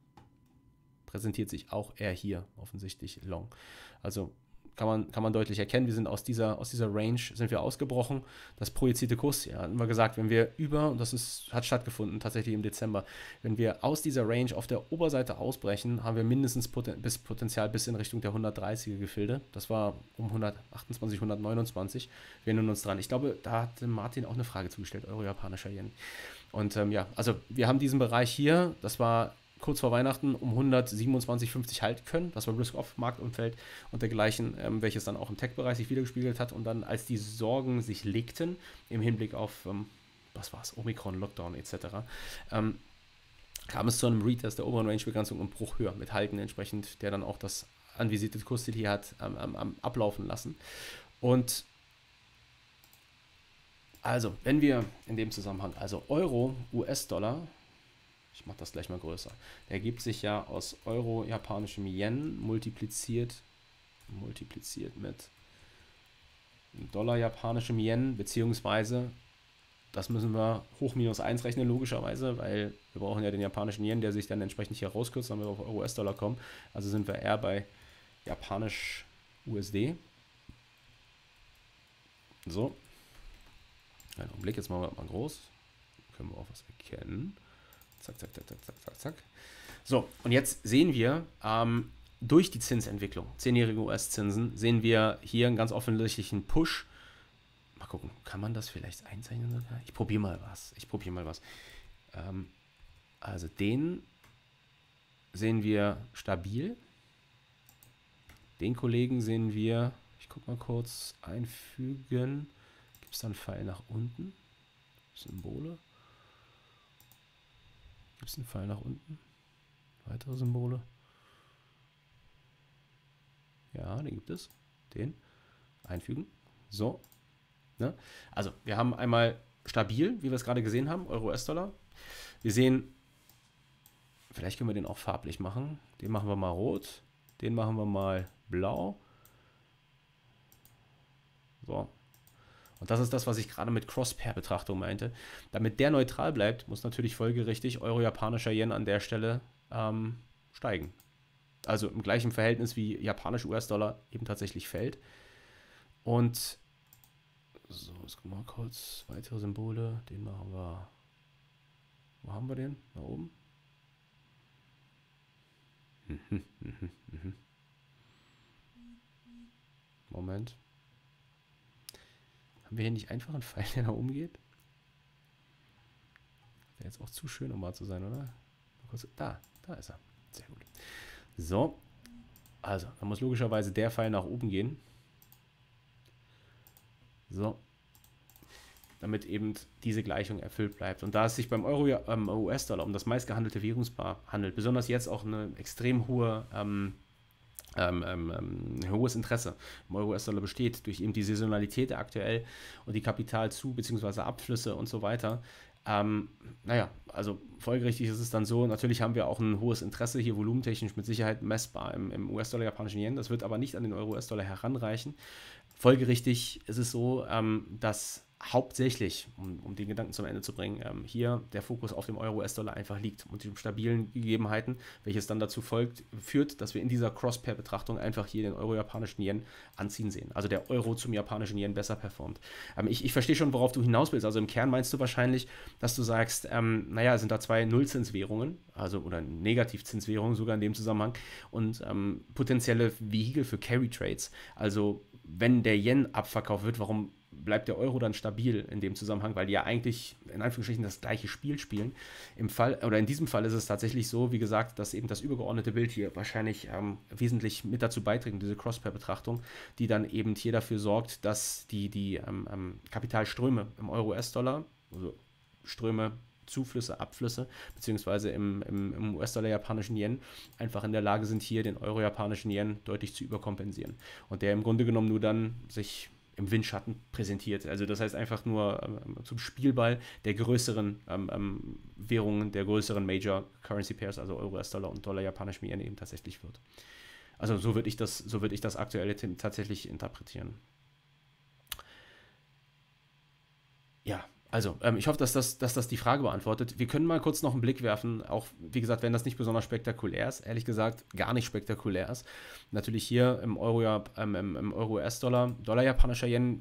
präsentiert sich auch eher hier offensichtlich long. Also kann man, kann man deutlich erkennen, wir sind aus dieser, aus dieser Range sind wir ausgebrochen. Das projizierte Kurs, ja, haben wir gesagt, wenn wir über, und das ist, hat stattgefunden tatsächlich im Dezember, wenn wir aus dieser Range auf der Oberseite ausbrechen, haben wir mindestens Poten- bis Potenzial bis in Richtung der hundertdreißiger Gefilde. Das war um hundertachtundzwanzig, hundertneunundzwanzig. Wir erinnern uns dran. Ich glaube, da hat Martin auch eine Frage zugestellt, Euro-japanischer Yen. Und ähm, ja, also wir haben diesen Bereich hier, das war kurz vor Weihnachten um hundertsiebenundzwanzig Komma fünfzig halten können. Das war Risk-Off-Marktumfeld und dergleichen, ähm, welches dann auch im Tech-Bereich sich wiedergespiegelt hat. Und dann, als die Sorgen sich legten, im Hinblick auf, ähm, was war es, Omikron, Lockdown et cetera, ähm, kam es zu einem Retest der oberen Range-Begrenzung und Bruch höher mit Halten entsprechend, der dann auch das anvisierte Kursziel hier hat ähm, ähm, ablaufen lassen. Und also, wenn wir in dem Zusammenhang, also Euro, U S-Dollar, ich mache das gleich mal größer. Der ergibt sich ja aus Euro, japanischem Yen multipliziert, multipliziert mit Dollar, japanischem Yen, beziehungsweise, das müssen wir hoch minus eins rechnen, logischerweise, weil wir brauchen ja den japanischen Yen, der sich dann entsprechend hier rauskürzt, damit wir auf Euro-U S-Dollar kommen. Also sind wir eher bei japanisch U S D. So. Einen Augenblick, jetzt machen wir mal groß. Dann können wir auch was erkennen. Zack, zack, zack, zack, zack, zack, zack. So, und jetzt sehen wir, ähm, durch die Zinsentwicklung, zehnjährige U S-Zinsen, sehen wir hier einen ganz offensichtlichen Push. Mal gucken, kann man das vielleicht einzeichnen? Ich probiere mal was. Ich probiere mal was. Ähm, also den sehen wir stabil. Den Kollegen sehen wir, ich gucke mal kurz, einfügen. Gibt es da einen Pfeil nach unten? Symbole. Gibt es einen Pfeil nach unten? Weitere Symbole? Ja, den gibt es. Den. Einfügen. So. Ne? Also, wir haben einmal stabil, wie wir es gerade gesehen haben, Euro-U S-Dollar. Wir sehen, vielleicht können wir den auch farblich machen. Den machen wir mal rot. Den machen wir mal blau. So. Und das ist das, was ich gerade mit Cross-Pair-Betrachtung meinte. Damit der neutral bleibt, muss natürlich folgerichtig Euro-japanischer Yen an der Stelle ähm, steigen. Also im gleichen Verhältnis wie japanisch-U S-Dollar eben tatsächlich fällt. Und so, jetzt gucken wir mal kurz. Weitere Symbole. Den machen wir. Wo haben wir den? Da oben. Moment. Haben wir hier nicht einfach einen Pfeil, der da umgeht? Wäre jetzt auch zu schön, um wahr zu sein, oder? Da, da ist er. Sehr gut. So. Also, da muss logischerweise der Pfeil nach oben gehen. So. Damit eben diese Gleichung erfüllt bleibt. Und da es sich beim Euro, ähm, U S-Dollar um das meistgehandelte Währungspaar handelt, besonders jetzt auch eine extrem hohe ähm, Ähm, ähm, ein hohes Interesse im Euro-U S-Dollar besteht, durch eben die Saisonalität aktuell und die Kapitalzu- bzw. Abflüsse und so weiter. Ähm, naja, also folgerichtig ist es dann so, natürlich haben wir auch ein hohes Interesse hier volumentechnisch mit Sicherheit messbar im, im U S-Dollar, japanischen Yen. Das wird aber nicht an den Euro-U S-Dollar heranreichen. Folgerichtig ist es so, ähm, dass hauptsächlich, um, um den Gedanken zum Ende zu bringen, ähm, hier der Fokus auf dem Euro-U S-Dollar einfach liegt und die stabilen Gegebenheiten, welches dann dazu folgt, führt, dass wir in dieser Cross-Pair-Betrachtung einfach hier den Euro-japanischen Yen anziehen sehen. Also der Euro zum japanischen Yen besser performt. Ähm, ich, ich verstehe schon, worauf du hinaus willst. Also im Kern meinst du wahrscheinlich, dass du sagst, ähm, naja, sind da zwei Nullzinswährungen, also oder Negativzinswährungen sogar in dem Zusammenhang und ähm, potenzielle Vehikel für Carry-Trades. Also wenn der Yen abverkauft wird, warum bleibt der Euro dann stabil in dem Zusammenhang, weil die ja eigentlich in Anführungsstrichen das gleiche Spiel spielen. Im Fall, oder in diesem Fall ist es tatsächlich so, wie gesagt, dass eben das übergeordnete Bild hier wahrscheinlich ähm, wesentlich mit dazu beiträgt, diese Cross-Pair-Betrachtung, die dann eben hier dafür sorgt, dass die, die ähm, ähm, Kapitalströme im Euro-U S-Dollar, also Ströme, Zuflüsse, Abflüsse, beziehungsweise im, im, im U S-Dollar japanischen Yen einfach in der Lage sind, hier den Euro-japanischen Yen deutlich zu überkompensieren. Und der im Grunde genommen nur dann sich im Windschatten präsentiert. Also das heißt einfach nur ähm, zum Spielball der größeren ähm, ähm, Währungen, der größeren Major Currency Pairs, also Euro, U S-Dollar und Dollar, japanischem Yen eben tatsächlich wird. Also so würde ich das, so würde ich das aktuelle tatsächlich interpretieren. Ja, also ähm, ich hoffe, dass das, dass das die Frage beantwortet. Wir können mal kurz noch einen Blick werfen, auch wie gesagt, wenn das nicht besonders spektakulär ist, ehrlich gesagt gar nicht spektakulär ist. Natürlich hier im Euro, ähm, im, im Euro-U S-Dollar, Dollar japanischer Yen,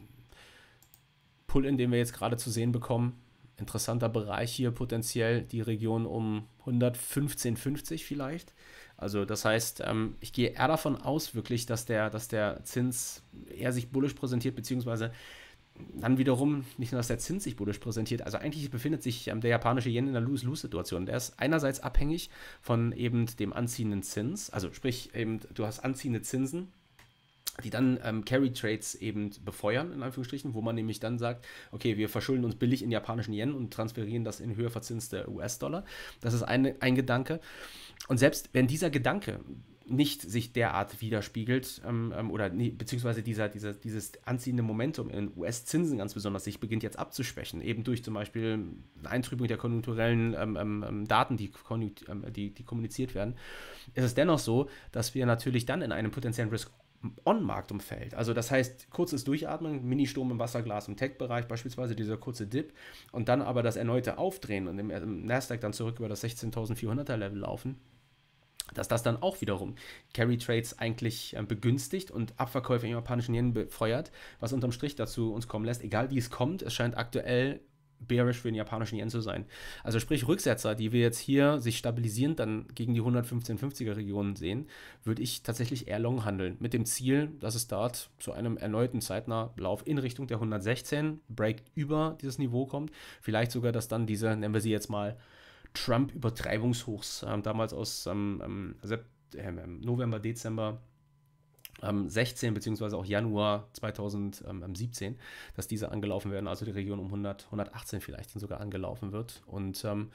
Pull-in, den wir jetzt gerade zu sehen bekommen. Interessanter Bereich hier potenziell, die Region um hundertfünfzehn fünfzig vielleicht. Also das heißt, ähm, ich gehe eher davon aus wirklich, dass der, dass der Zins eher sich bullisch präsentiert, beziehungsweise dann wiederum nicht nur, dass der Zins sich bullisch präsentiert, also eigentlich befindet sich ähm, der japanische Yen in einer Lose-Lose-Situation. Der ist einerseits abhängig von eben dem anziehenden Zins, also sprich eben, du hast anziehende Zinsen, die dann ähm, Carry-Trades eben befeuern, in Anführungsstrichen, wo man nämlich dann sagt, okay, wir verschulden uns billig in japanischen Yen und transferieren das in höher verzinste U S-Dollar. Das ist ein, ein Gedanke. Und selbst wenn dieser Gedanke nicht sich derart widerspiegelt ähm, oder nee, beziehungsweise dieser, dieser, dieses anziehende Momentum in U S-Zinsen ganz besonders sich beginnt jetzt abzuschwächen, eben durch zum Beispiel eine Eintrübung der konjunkturellen ähm, ähm, Daten, die, ähm, die, die kommuniziert werden, ist es dennoch so, dass wir natürlich dann in einem potenziellen Risk-On-Marktumfeld, also das heißt kurzes Durchatmen, Mini-Sturm im Wasserglas im Tech-Bereich beispielsweise, dieser kurze Dip und dann aber das erneute Aufdrehen und im, im Nasdaq dann zurück über das sechzehntausendvierhunderter Level laufen, dass das dann auch wiederum Carry-Trades eigentlich äh, begünstigt und Abverkäufe im japanischen Yen befeuert, was unterm Strich dazu uns kommen lässt, egal wie es kommt, es scheint aktuell bearish für den japanischen Yen zu sein. Also sprich Rücksetzer, die wir jetzt hier sich stabilisierend dann gegen die hundertfünfzehn fünfziger Regionen sehen, würde ich tatsächlich eher long handeln, mit dem Ziel, dass es dort zu einem erneuten zeitnahen Lauf in Richtung der hundertsechzehn, Break über dieses Niveau kommt, vielleicht sogar, dass dann diese, nennen wir sie jetzt mal, Trump-Übertreibungshochs, ähm, damals aus ähm, äh, November, Dezember ähm, sechzehn beziehungsweise auch Januar zweitausendsiebzehn, dass diese angelaufen werden, also die Region um hundert, hundertachtzehn vielleicht sogar angelaufen wird. Und ähm,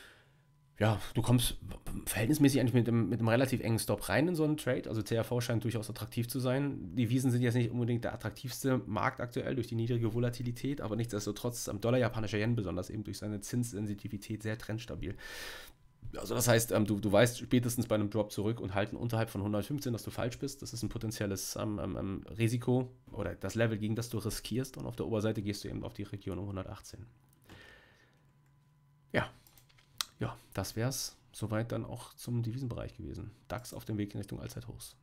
ja, du kommst verhältnismäßig eigentlich mit einem, mit einem relativ engen Stop rein in so einen Trade. Also C R V scheint durchaus attraktiv zu sein. Die Wiesen sind jetzt nicht unbedingt der attraktivste Markt aktuell durch die niedrige Volatilität, aber nichtsdestotrotz am Dollar japanischer Yen besonders eben durch seine Zinssensitivität sehr trendstabil. Also das heißt, ähm, du, du weißt spätestens bei einem Drop zurück und halten unterhalb von hundertfünfzehn, dass du falsch bist. Das ist ein potenzielles ähm, ähm, Risiko oder das Level, gegen das du riskierst. Und auf der Oberseite gehst du eben auf die Region um hundertachtzehn. Ja. Ja, das wäre es soweit dann auch zum Devisenbereich gewesen. DAX auf dem Weg in Richtung Allzeithochs.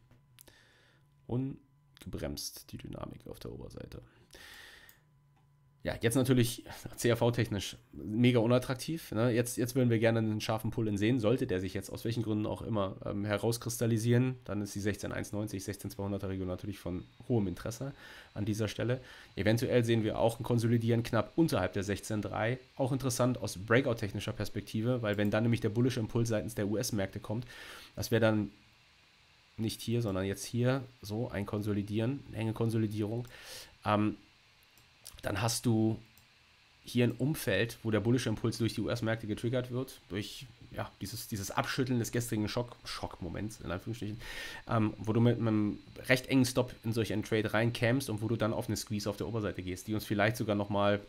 Ungebremst die Dynamik auf der Oberseite. Ja, jetzt natürlich C R V-technisch mega unattraktiv. Ne? Jetzt, jetzt würden wir gerne einen scharfen Pull-in sehen. Sollte der sich jetzt aus welchen Gründen auch immer ähm, herauskristallisieren, dann ist die sechzehn hundertneunzig, sechzehn zweihunderter Region natürlich von hohem Interesse an dieser Stelle. Eventuell sehen wir auch ein Konsolidieren knapp unterhalb der sechzehn Komma drei. Auch interessant aus Breakout-technischer Perspektive, weil wenn dann nämlich der bullische Impuls seitens der U S-Märkte kommt, das wäre dann nicht hier, sondern jetzt hier so ein Konsolidieren, eine enge Konsolidierung. Ähm, dann hast du hier ein Umfeld, wo der bullische Impuls durch die U S-Märkte getriggert wird, durch ja, dieses, dieses Abschütteln des gestrigen Schock, Schockmoments, in Anführungsstrichen, ähm, wo du mit einem recht engen Stop in solch einen Trade reinkämst und wo du dann auf eine Squeeze auf der Oberseite gehst, die uns vielleicht sogar nochmal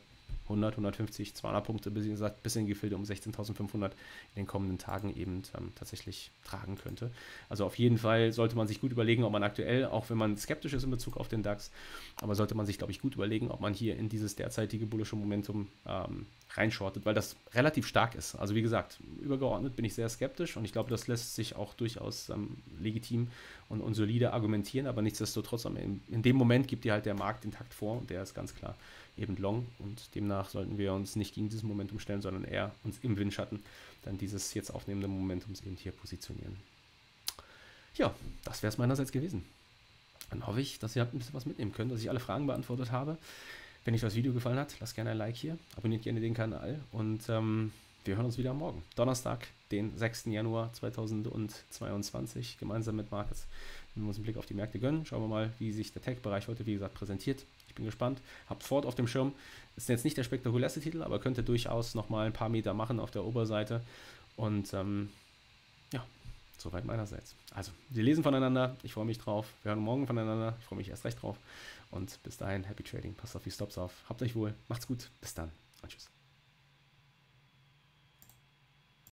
hundert, hundertfünfzig, zweihundert Punkte, bis gesagt, bis in die Gefilde um sechzehntausendfünfhundert in den kommenden Tagen eben ähm, tatsächlich tragen könnte. Also auf jeden Fall sollte man sich gut überlegen, ob man aktuell, auch wenn man skeptisch ist in Bezug auf den DAX, aber sollte man sich, glaube ich, gut überlegen, ob man hier in dieses derzeitige bullische Momentum ähm, reinschortet, weil das relativ stark ist. Also wie gesagt, übergeordnet bin ich sehr skeptisch und ich glaube, das lässt sich auch durchaus ähm, legitim und, und solide argumentieren, aber nichtsdestotrotz in, in dem Moment gibt dir halt der Markt den Takt vor und der ist ganz klar eben long und demnach sollten wir uns nicht gegen dieses Momentum stellen, sondern eher uns im Windschatten dann dieses jetzt aufnehmende Momentums eben hier positionieren. Ja, das wäre es meinerseits gewesen. Dann hoffe ich, dass ihr ein bisschen was mitnehmen könnt, dass ich alle Fragen beantwortet habe. Wenn euch das Video gefallen hat, lasst gerne ein Like hier, abonniert gerne den Kanal und ähm, wir hören uns wieder morgen. Donnerstag, den sechsten Januar zweitausendzweiundzwanzig, gemeinsam mit Markus. Wenn wir uns einen Blick auf die Märkte gönnen, schauen wir mal, wie sich der Tech-Bereich heute, wie gesagt, präsentiert. Ich bin gespannt. Habt Ford auf dem Schirm. Ist jetzt nicht der spektakulärste Titel, aber könnte durchaus nochmal ein paar Meter machen auf der Oberseite. Und ähm, ja, soweit meinerseits. Also, wir lesen voneinander. Ich freue mich drauf. Wir hören morgen voneinander. Ich freue mich erst recht drauf. Und bis dahin, Happy Trading. Passt auf die Stops auf. Habt euch wohl. Macht's gut. Bis dann. Und tschüss.